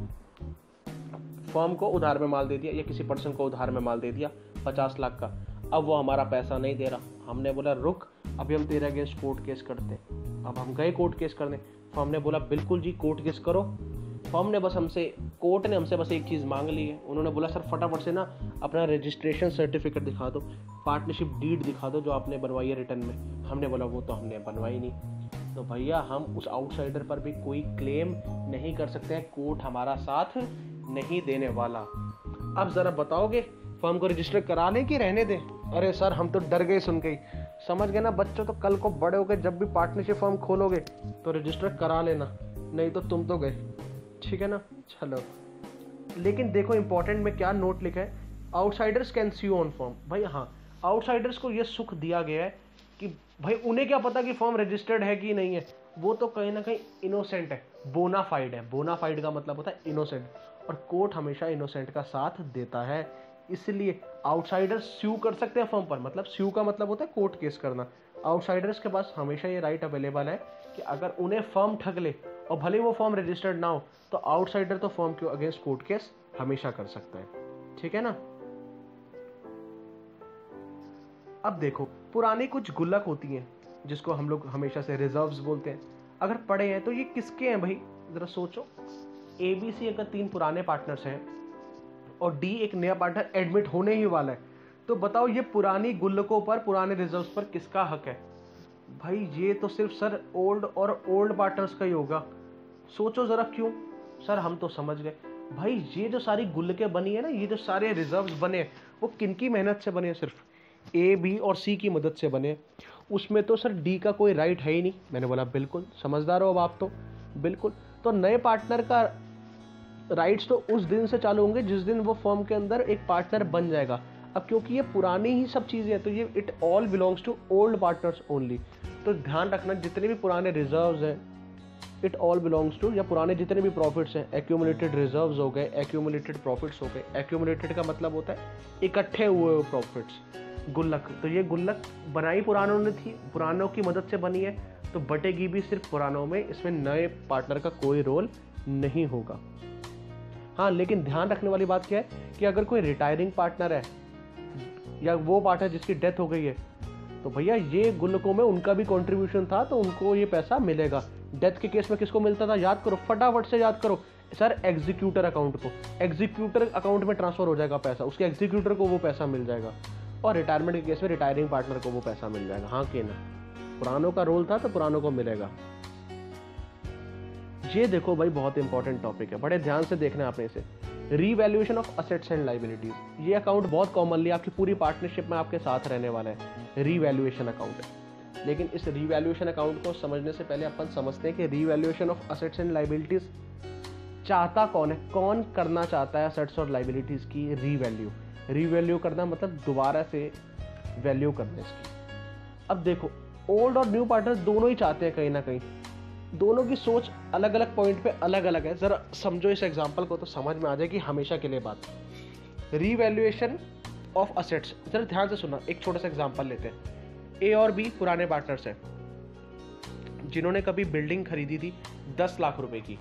फर्म को उधार में माल दे दिया या किसी पर्सन को उधार में माल दे दिया 50 लाख का, अब वो हमारा पैसा नहीं दे रहा, हमने बोला रुक अभी हम तेरे अगेंस्ट कोर्ट केस करते हैं। अब हम गए कोर्ट केस करने, फर्म ने बोला बिल्कुल जी कोर्ट केस करो। फर्म ने बस कोर्ट ने हमसे बस एक चीज़ मांग ली है, उन्होंने बोला सर फटाफट से ना अपना रजिस्ट्रेशन सर्टिफिकेट दिखा दो, पार्टनरशिप डीड दिखा दो जो आपने बनवाई है रिटर्न में। हमने बोला वो तो हमने बनवाई नहीं, तो भैया हम उस आउटसाइडर पर भी कोई क्लेम नहीं कर सकते हैं, कोर्ट हमारा साथ नहीं देने वाला। अब ज़रा बताओगे फर्म को रजिस्टर करा लें कि रहने दें? अरे सर हम तो डर गए सुन के ही, समझ गए ना बच्चों, तो कल को बड़े हो गए जब भी पार्टनरशिप फर्म खोलोगे तो रजिस्टर करा लेना, नहीं तो तुम तो गए, ठीक है ना। चलो, लेकिन देखो इंपॉर्टेंट में क्या नोट लिखा है, outsiders can sue on firm. भाई हाँ, आउटसाइडर्स को ये सुख दिया गया है कि भाई उन्हें क्या पता कि फर्म रजिस्टर्ड है कि नहीं है, वो तो कहीं ना कहीं इनोसेंट है, बोनाफाइड है। बोनाफाइड का मतलब होता है इनोसेंट, और कोर्ट हमेशा इनोसेंट का साथ देता है, इसलिए आउटसाइडर्स स्यू कर सकते हैं फर्म पर। मतलब स्यू का मतलब होता है कोर्ट केस करना। आउटसाइडर्स के पास हमेशा ये राइट अवेलेबल है कि अगर उन्हें फर्म ठग ले और भले वो फर्म रजिस्टर्ड ना हो, तो आउटसाइडर तो फर्म के अगेंस्ट कोर्ट केस हमेशा कर सकता है, ठीक है ना। अब देखो, पुरानी कुछ गुल्लक होती हैं जिसको हम लोग हमेशा से रिजर्व्स बोलते हैं, अगर पड़े हैं तो ये किसके हैं भाई, जरा सोचो। ABC अगर 3 पुराने पार्टनर्स हैं और D एक नया पार्टनर एडमिट होने ही वाला है, तो बताओ ये पुरानी गुल्लकों पर, पुराने रिजर्व्स पर किसका हक है? भाई ये तो सिर्फ सर ओल्ड पार्टनर्स का ही होगा। सोचो जरा क्यों? सर हम तो समझ गए भाई, ये जो सारी गुल्लकें बनी है ना, ये जो सारे रिजर्व्स बने हैं, वो किनकी मेहनत से बने हैं? सिर्फ A, B और C की मदद से बने। उसमें तो सर D का कोई राइट है ही नहीं। मैंने बोला बिल्कुल, समझदार हो अब आप तो, बिल्कुल। तो नए पार्टनर का राइट्स तो उस दिन से चालू होंगे जिस दिन वो फर्म के अंदर एक पार्टनर बन जाएगा। अब क्योंकि ये पुरानी ही सब चीज़ें हैं, तो ये it all belongs to old partners only. तो ध्यान रखना, जितने भी पुराने रिजर्व्स हैं, इट ऑल बिलोंग्स टू, या पुराने जितने भी प्रॉफिट्स हैं, एक्यूमुलेटेड रिजर्व्स हो गए, एक्यूमुलेटेड प्रॉफिट्स हो गए। एक्यूमुलेटेड का मतलब होता है इकट्ठे हुए हुए प्रॉफिट्स, गुल्लक। तो ये गुल्लक बनाई पुरानों ने थी, पुरानों की मदद से बनी है, तो बटेगी भी सिर्फ पुरानों में, इसमें नए पार्टनर का कोई रोल नहीं होगा। हाँ, लेकिन ध्यान रखने वाली बात क्या है कि अगर कोई रिटायरिंग पार्टनर है या वो पार्टनर जिसकी डेथ हो गई है, तो भैया ये गुल्लकों में उनका भी कंट्रीब्यूशन था, तो उनको ये पैसा मिलेगा। डेथ के केस में किसको मिलता था? याद करो, फटाफट से याद करो सर, एग्जीक्यूटर अकाउंट को। एग्जीक्यूटर अकाउंट में ट्रांसफर हो जाएगा पैसा, उसके एग्जीक्यूटर को वो पैसा मिल जाएगा। और रिटायरमेंट के केस में रिटायरिंग पार्टनर को वो पैसा मिल जाएगा। हाँ कि ना, पुरानों का रोल था तो पुरानों को मिलेगा। ये देखो भाई, बहुत इंपॉर्टेंट टॉपिक है, बड़े ध्यान से देखना है आपने इसे। Revaluation of assets and liabilities, ये अकाउंट बहुत कॉमनली आपकी पूरी पार्टनरशिप में आपके साथ रहने वाला है, रीवैल्यूएशन अकाउंट। लेकिन इस रीवैल्यूएशन अकाउंट को समझने से पहले अपन समझते हैं कि revaluation of assets and liabilities चाहता कौन है, कौन करना चाहता है असेट्स और लायबिलिटीज की रीवैल्यू। रीवैल्यू करना मतलब दोबारा से वैल्यू करना इसकी। अब देखो, ओल्ड और न्यू पार्टनर दोनों ही चाहते हैं कहीं ना कहीं, दोनों की सोच अलग अलग पॉइंट पे अलग अलग है। जरा समझो इस एग्जांपल को तो समझ में आ जाएगी हमेशा के लिए बात। रीवैल्यूएशन ऑफ असेट्स, जरा ध्यान से सुनना, एक छोटा सा एग्जांपल लेते हैं। ए और बी पुराने पार्टनर्स हैं जिन्होंने कभी बिल्डिंग खरीदी थी 10 लाख रुपए की।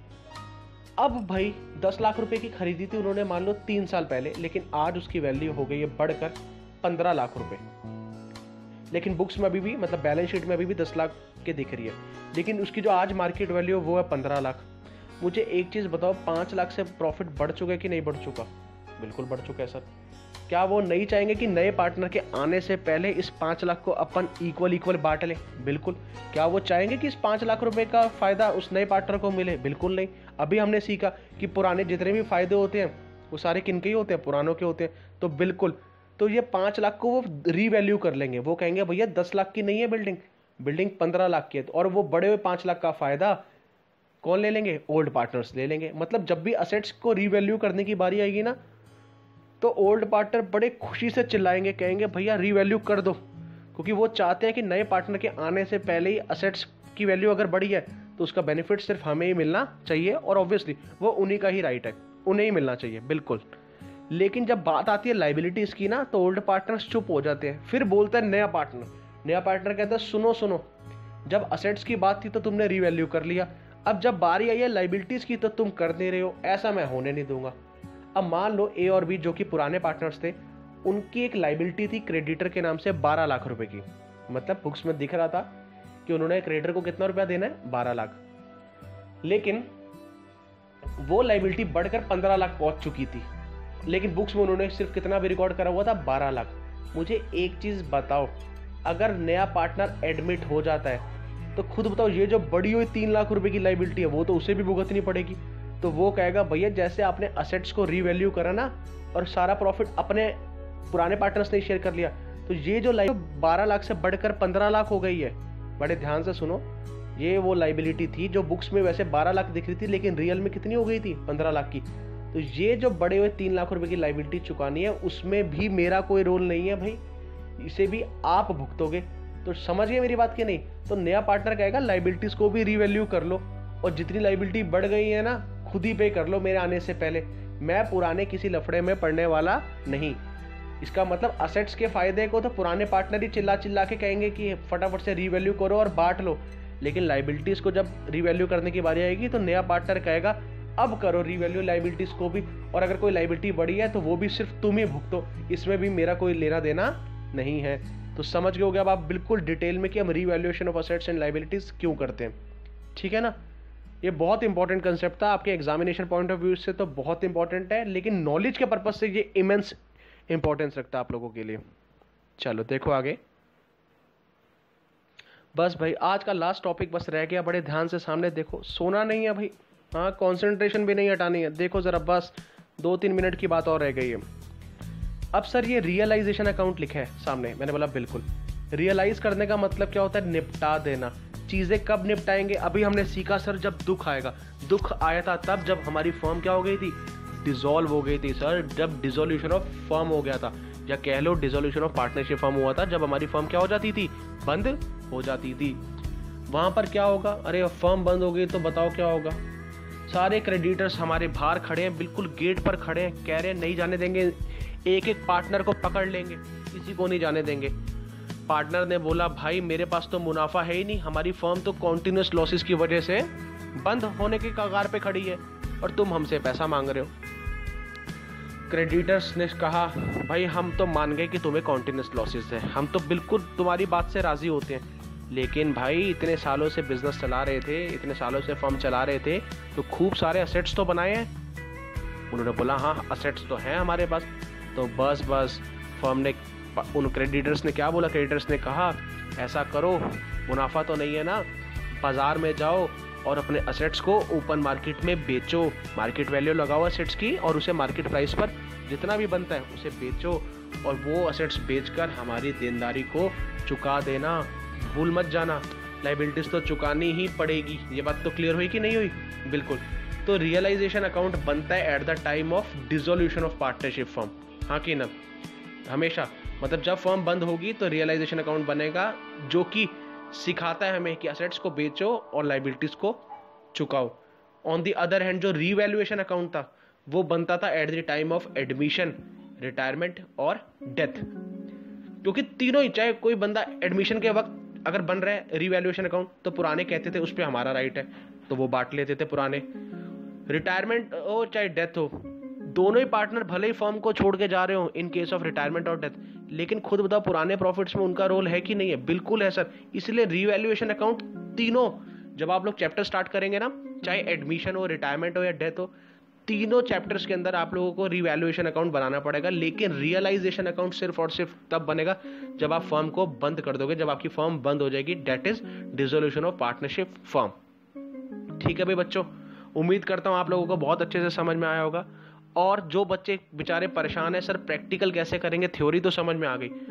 अब भाई 10 लाख रुपए की खरीदी थी उन्होंने मान लो 3 साल पहले, लेकिन आज उसकी वैल्यू हो गई है बढ़कर 15 लाख रुपए। लेकिन बुक्स में अभी भी मतलब बैलेंस शीट में अभी भी 10 लाख के दिख रही है, लेकिन उसकी जो आज मार्केट वैल्यू है वो है 15 लाख। मुझे एक चीज़ बताओ, 5 लाख से प्रॉफिट बढ़ चुका है कि नहीं बढ़ चुका? बिल्कुल बढ़ चुका है सर। क्या वो नहीं चाहेंगे कि नए पार्टनर के आने से पहले इस 5 लाख को अपन इक्वल बांट लें? बिल्कुल। क्या वो चाहेंगे कि इस 5 लाख रुपए का फायदा उस नए पार्टनर को मिले? बिल्कुल नहीं। अभी हमने सीखा कि पुराने जितने भी फायदे होते हैं वो सारे किनके ही होते हैं? पुरानों के होते हैं। तो बिल्कुल, तो ये 5 लाख को वो रीवैल्यू कर लेंगे। वो कहेंगे भैया 10 लाख की नहीं है बिल्डिंग 15 लाख की है। और वो बड़े हुए 5 लाख का फायदा कौन ले लेंगे? ओल्ड पार्टनर्स ले लेंगे। मतलब जब भी असेट्स को रीवैल्यू करने की बारी आएगी ना, तो ओल्ड पार्टनर बड़े खुशी से चिल्लाएंगे, कहेंगे भैया रीवैल्यू कर दो, क्योंकि वो चाहते हैं कि नए पार्टनर के आने से पहले ही असेट्स की वैल्यू अगर बढ़ी है तो उसका बेनिफिट सिर्फ हमें ही मिलना चाहिए, और ऑब्वियसली वो उन्हीं का ही राइट है, उन्हें ही मिलना चाहिए। बिल्कुल। लेकिन जब बात आती है लाइबिलिटीज की ना, तो ओल्ड पार्टनर्स चुप हो जाते हैं। फिर बोलता है नया पार्टनर कहता है सुनो, जब असेट्स की बात थी तो तुमने रीवैल्यू कर लिया, अब जब बारी आई है लाइबिलिटीज की तो तुम कर नहीं रहे हो, ऐसा मैं होने नहीं दूंगा। अब मान लो ए और बी जो कि पुराने पार्टनर्स थे, उनकी एक लाइबिलिटी थी क्रेडिटर के नाम से 12 लाख रुपए की। मतलब बुक्स में दिख रहा था कि उन्होंने क्रेडिटर को कितना रुपया देना है? 12 लाख। लेकिन वो लाइबिलिटी बढ़कर 15 लाख पहुंच चुकी थी, लेकिन बुक्स में उन्होंने सिर्फ कितना भी रिकॉर्ड करा हुआ था? 12 लाख। मुझे एक चीज बताओ, अगर नया पार्टनर एडमिट हो जाता है तो खुद बताओ, ये जो बड़ी हुई 3 लाख रुपए की लाइबिलिटी है वो तो उसे भी भुगतनी पड़ेगी। तो वो कहेगा भैया जैसे आपने असेट्स को रीवैल्यू करा ना और सारा प्रॉफिट अपने पुराने पार्टनर्स ने शेयर कर लिया, तो ये जो 12 लाख से बढ़कर 15 लाख हो गई है। बड़े ध्यान से सुनो, ये वो लाइबिलिटी थी जो बुक्स में वैसे 12 लाख दिख रही थी, लेकिन रियल में कितनी हो गई थी? 15 लाख की। तो ये जो बड़े हुए 3 लाख रुपए की लाइबिलिटी चुकानी है, उसमें भी मेरा कोई रोल नहीं है भाई, इसे भी आप भुगतोगे। तो समझ गए मेरी बात कि नहीं? तो नया पार्टनर कहेगा लाइबिलिटीज को भी रीवैल्यू कर लो, और जितनी लाइबिलिटी बढ़ गई है ना खुद ही पे कर लो मेरे आने से पहले, मैं पुराने किसी लफड़े में पड़ने वाला नहीं। इसका मतलब असेट्स के फायदे को तो पुराने पार्टनर ही चिल्ला के कहेंगे कि फटाफट से रीवैल्यू करो और बांट लो, लेकिन लाइबिलिटीज को जब रीवैल्यू करने की बारी आएगी तो नया पार्टनर कहेगा अब करो रीवैल्यू लाइबिलिटीज को भी, और अगर कोई लाइबिलिटी बढ़ी है तो वो भी सिर्फ तुम ही भुगतो, इसमें भी मेरा कोई लेना देना नहीं है। तो समझ गए होगे अब आप बिल्कुल डिटेल में कि हम revaluation of assets and liabilities क्यों करते हैं। ठीक है ना? ये बहुत इंपॉर्टेंट कंसेप्ट था, आपके एग्जामिनेशन पॉइंट ऑफ व्यू से तो बहुत इंपॉर्टेंट है, लेकिन नॉलेज के पर्पज से ये इमेंस इंपॉर्टेंस रखता है आप लोगों के लिए। चलो देखो आगे। बस भाई आज का लास्ट टॉपिक बस रह गया, बड़े ध्यान से सामने देखो, सोना नहीं है भाई, हाँ कंसंट्रेशन भी नहीं हटानी है। देखो जरा, बस 2-3 मिनट की बात और रह गई है। अब सर ये रियलाइजेशन अकाउंट लिखा है सामने, मैंने बोला बिल्कुल। रियलाइज करने का मतलब क्या होता है? निपटा देना। चीजें कब निपटाएंगे? अभी हमने सीखा सर जब दुख आएगा। दुख आया था तब जब हमारी फर्म क्या हो गई थी? डिसॉल्व हो गई थी सर, जब डिसोल्यूशन ऑफ फर्म हो गया था, या कह लो डिसोल्यूशन ऑफ पार्टनरशिप फर्म हुआ था, जब हमारी फर्म क्या हो जाती थी? बंद हो जाती थी। वहां पर क्या होगा? अरे फर्म बंद हो गई तो बताओ क्या होगा? सारे क्रेडिटर्स हमारे बाहर खड़े हैं, बिल्कुल गेट पर खड़े हैं, कह रहे हैं नहीं जाने देंगे, एक एक पार्टनर को पकड़ लेंगे, किसी को नहीं जाने देंगे। पार्टनर ने बोला भाई मेरे पास तो मुनाफा है ही नहीं, हमारी फर्म तो कॉन्टिन्यूस लॉसेस की वजह से बंद होने के कगार पे खड़ी है और तुम हमसे पैसा मांग रहे हो। क्रेडिटर्स ने कहा भाई हम तो मान गए कि तुम्हें कॉन्टिन्यूस लॉसेस है, हम तो बिल्कुल तुम्हारी बात से राजी होते हैं, लेकिन भाई इतने सालों से बिजनेस चला रहे थे, इतने सालों से फर्म चला रहे थे, तो खूब सारे असेट्स तो बनाए हैं। उन्होंने बोला हाँ असेट्स तो हैं हमारे पास। तो बस फर्म ने, उन क्रेडिटर्स ने क्या बोला? क्रेडिटर्स ने कहा ऐसा करो, मुनाफा तो नहीं है ना, बाजार में जाओ और अपने असेट्स को ओपन मार्केट में बेचो, मार्केट वैल्यू लगाओ असेट्स की और उसे मार्केट प्राइस पर जितना भी बनता है उसे बेचो, और वो असेट्स बेचकर हमारी देनदारी को चुका देना। भूल मत जाना, लाइबिलिटीज तो चुकानी ही पड़ेगी। ये बात तो क्लियर हुई कि नहीं हुई? बिल्कुल। तो रियलाइजेशन अकाउंट बनता है at the time of dissolution of partnership firm, हाँ कि ना? हमेशा, मतलब जब फर्म बंद होगी तो रियलाइजेशन अकाउंट बनेगा, जो कि सिखाता है हमें कि असेट्स को बेचो और लाइबिलिटीज को चुकाओ। ऑन द अदर हैंड जो रीवैल्यूएशन अकाउंट था वो बनता था at the time of admission, retirement और डेथ। क्योंकि तीनों ही, चाहे कोई बंदा एडमिशन के वक्त अगर बन रहा है रीवैल्यूएशन अकाउंट, तो पुराने कहते थे उस पर हमारा राइट है, तो वो बांट लेते थे पुराने। रिटायरमेंट हो चाहे डेथ हो, दोनों ही पार्टनर भले ही फर्म को छोड़ के जा रहे हो इन केस ऑफ रिटायरमेंट और डेथ, लेकिन खुद बताओ पुराने प्रॉफिट्स में उनका रोल है कि नहीं है? बिल्कुल है सर। इसलिए रीवैल्यूएशन अकाउंट तीनों, जब आप लोग चैप्टर स्टार्ट करेंगे ना, चाहे एडमिशन हो, रिटायरमेंट हो या डेथ हो, तीनों चैप्टर्स के अंदर आप लोगों को रीवैल्यूएशन अकाउंट बनाना पड़ेगा। लेकिन रियलाइजेशन अकाउंट सिर्फ और सिर्फ तब बनेगा जब आप फर्म को बंद कर दोगे, जब आपकी फर्म बंद हो जाएगी, that is dissolution of partnership firm. ठीक है भाई बच्चों, उम्मीद करता हूं आप लोगों को बहुत अच्छे से समझ में आया होगा। और जो बच्चे बेचारे परेशान है, सर प्रैक्टिकल कैसे करेंगे, थ्योरी तो समझ में आ गई,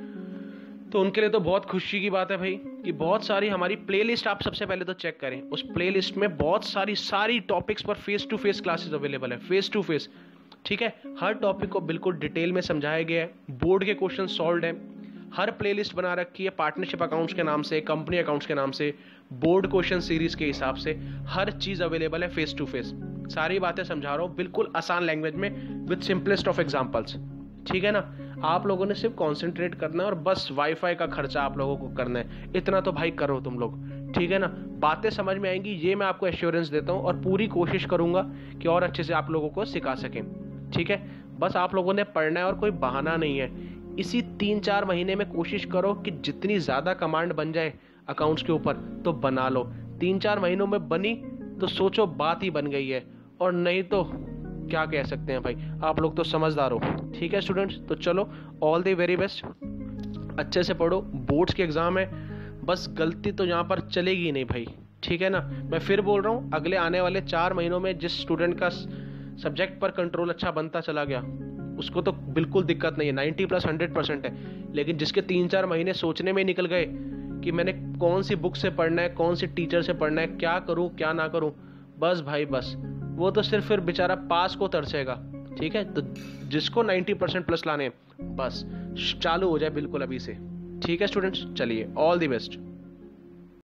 तो उनके लिए तो बहुत खुशी की बात है भाई कि बहुत सारी हमारी प्लेलिस्ट आप सबसे पहले तो चेक करें। उस प्लेलिस्ट में बहुत सारी टॉपिक्स पर face to face classes available है, फेस टू फेस। ठीक है, हर टॉपिक को बिल्कुल डिटेल में समझाया गया है, बोर्ड के क्वेश्चन सॉल्व है, हर प्लेलिस्ट बना रखी है पार्टनरशिप अकाउंट्स के नाम से, कंपनी अकाउंट्स के नाम से, बोर्ड क्वेश्चन सीरीज के हिसाब से हर चीज अवेलेबल है फेस टू फेस। सारी बातें समझा रहा हूँ बिल्कुल आसान लैंग्वेज में विद सिंपलेस्ट ऑफ एग्जांपल्स। ठीक है ना, आप लोगों ने सिर्फ कंसंट्रेट करना है और बस वाईफाई का खर्चा आप लोगों को करना है, इतना तो भाई करो तुम लोग। ठीक है ना, बातें समझ में आएंगी ये मैं आपको एश्योरेंस देता हूँ, और पूरी कोशिश करूंगा कि और अच्छे से आप लोगों को सिखा सकें। ठीक है, बस आप लोगों ने पढ़ना है और कोई बहाना नहीं है। इसी 3-4 महीने में कोशिश करो कि जितनी ज़्यादा कमांड बन जाए अकाउंट्स के ऊपर तो बना लो। 3-4 महीनों में बनी तो सोचो बात ही बन गई है, और नहीं तो क्या कह सकते हैं भाई, आप लोग तो समझदार हो। ठीक है स्टूडेंट्स, तो चलो ऑल द वेरी बेस्ट, अच्छे से पढ़ो, बोर्ड्स के एग्ज़ाम है, बस गलती तो यहाँ पर चलेगी नहीं भाई। ठीक है ना, मैं फिर बोल रहा हूँ, अगले आने वाले 4 महीनों में जिस स्टूडेंट का सब्जेक्ट पर कंट्रोल अच्छा बनता चला गया उसको तो बिल्कुल दिक्कत नहीं है, 90+100% है। लेकिन जिसके 3-4 महीने सोचने में निकल गए कि मैंने कौन सी बुक से पढ़ना है, कौन सी टीचर से पढ़ना है, क्या करूँ क्या ना करूँ, बस भाई बस, वो तो सिर्फ फिर बेचारा पास को तरसेगा। ठीक है, तो जिसको 90%+ लाने, बस चालू हो जाए बिल्कुल अभी से। ठीक है स्टूडेंट्स, चलिए ऑल द बेस्ट।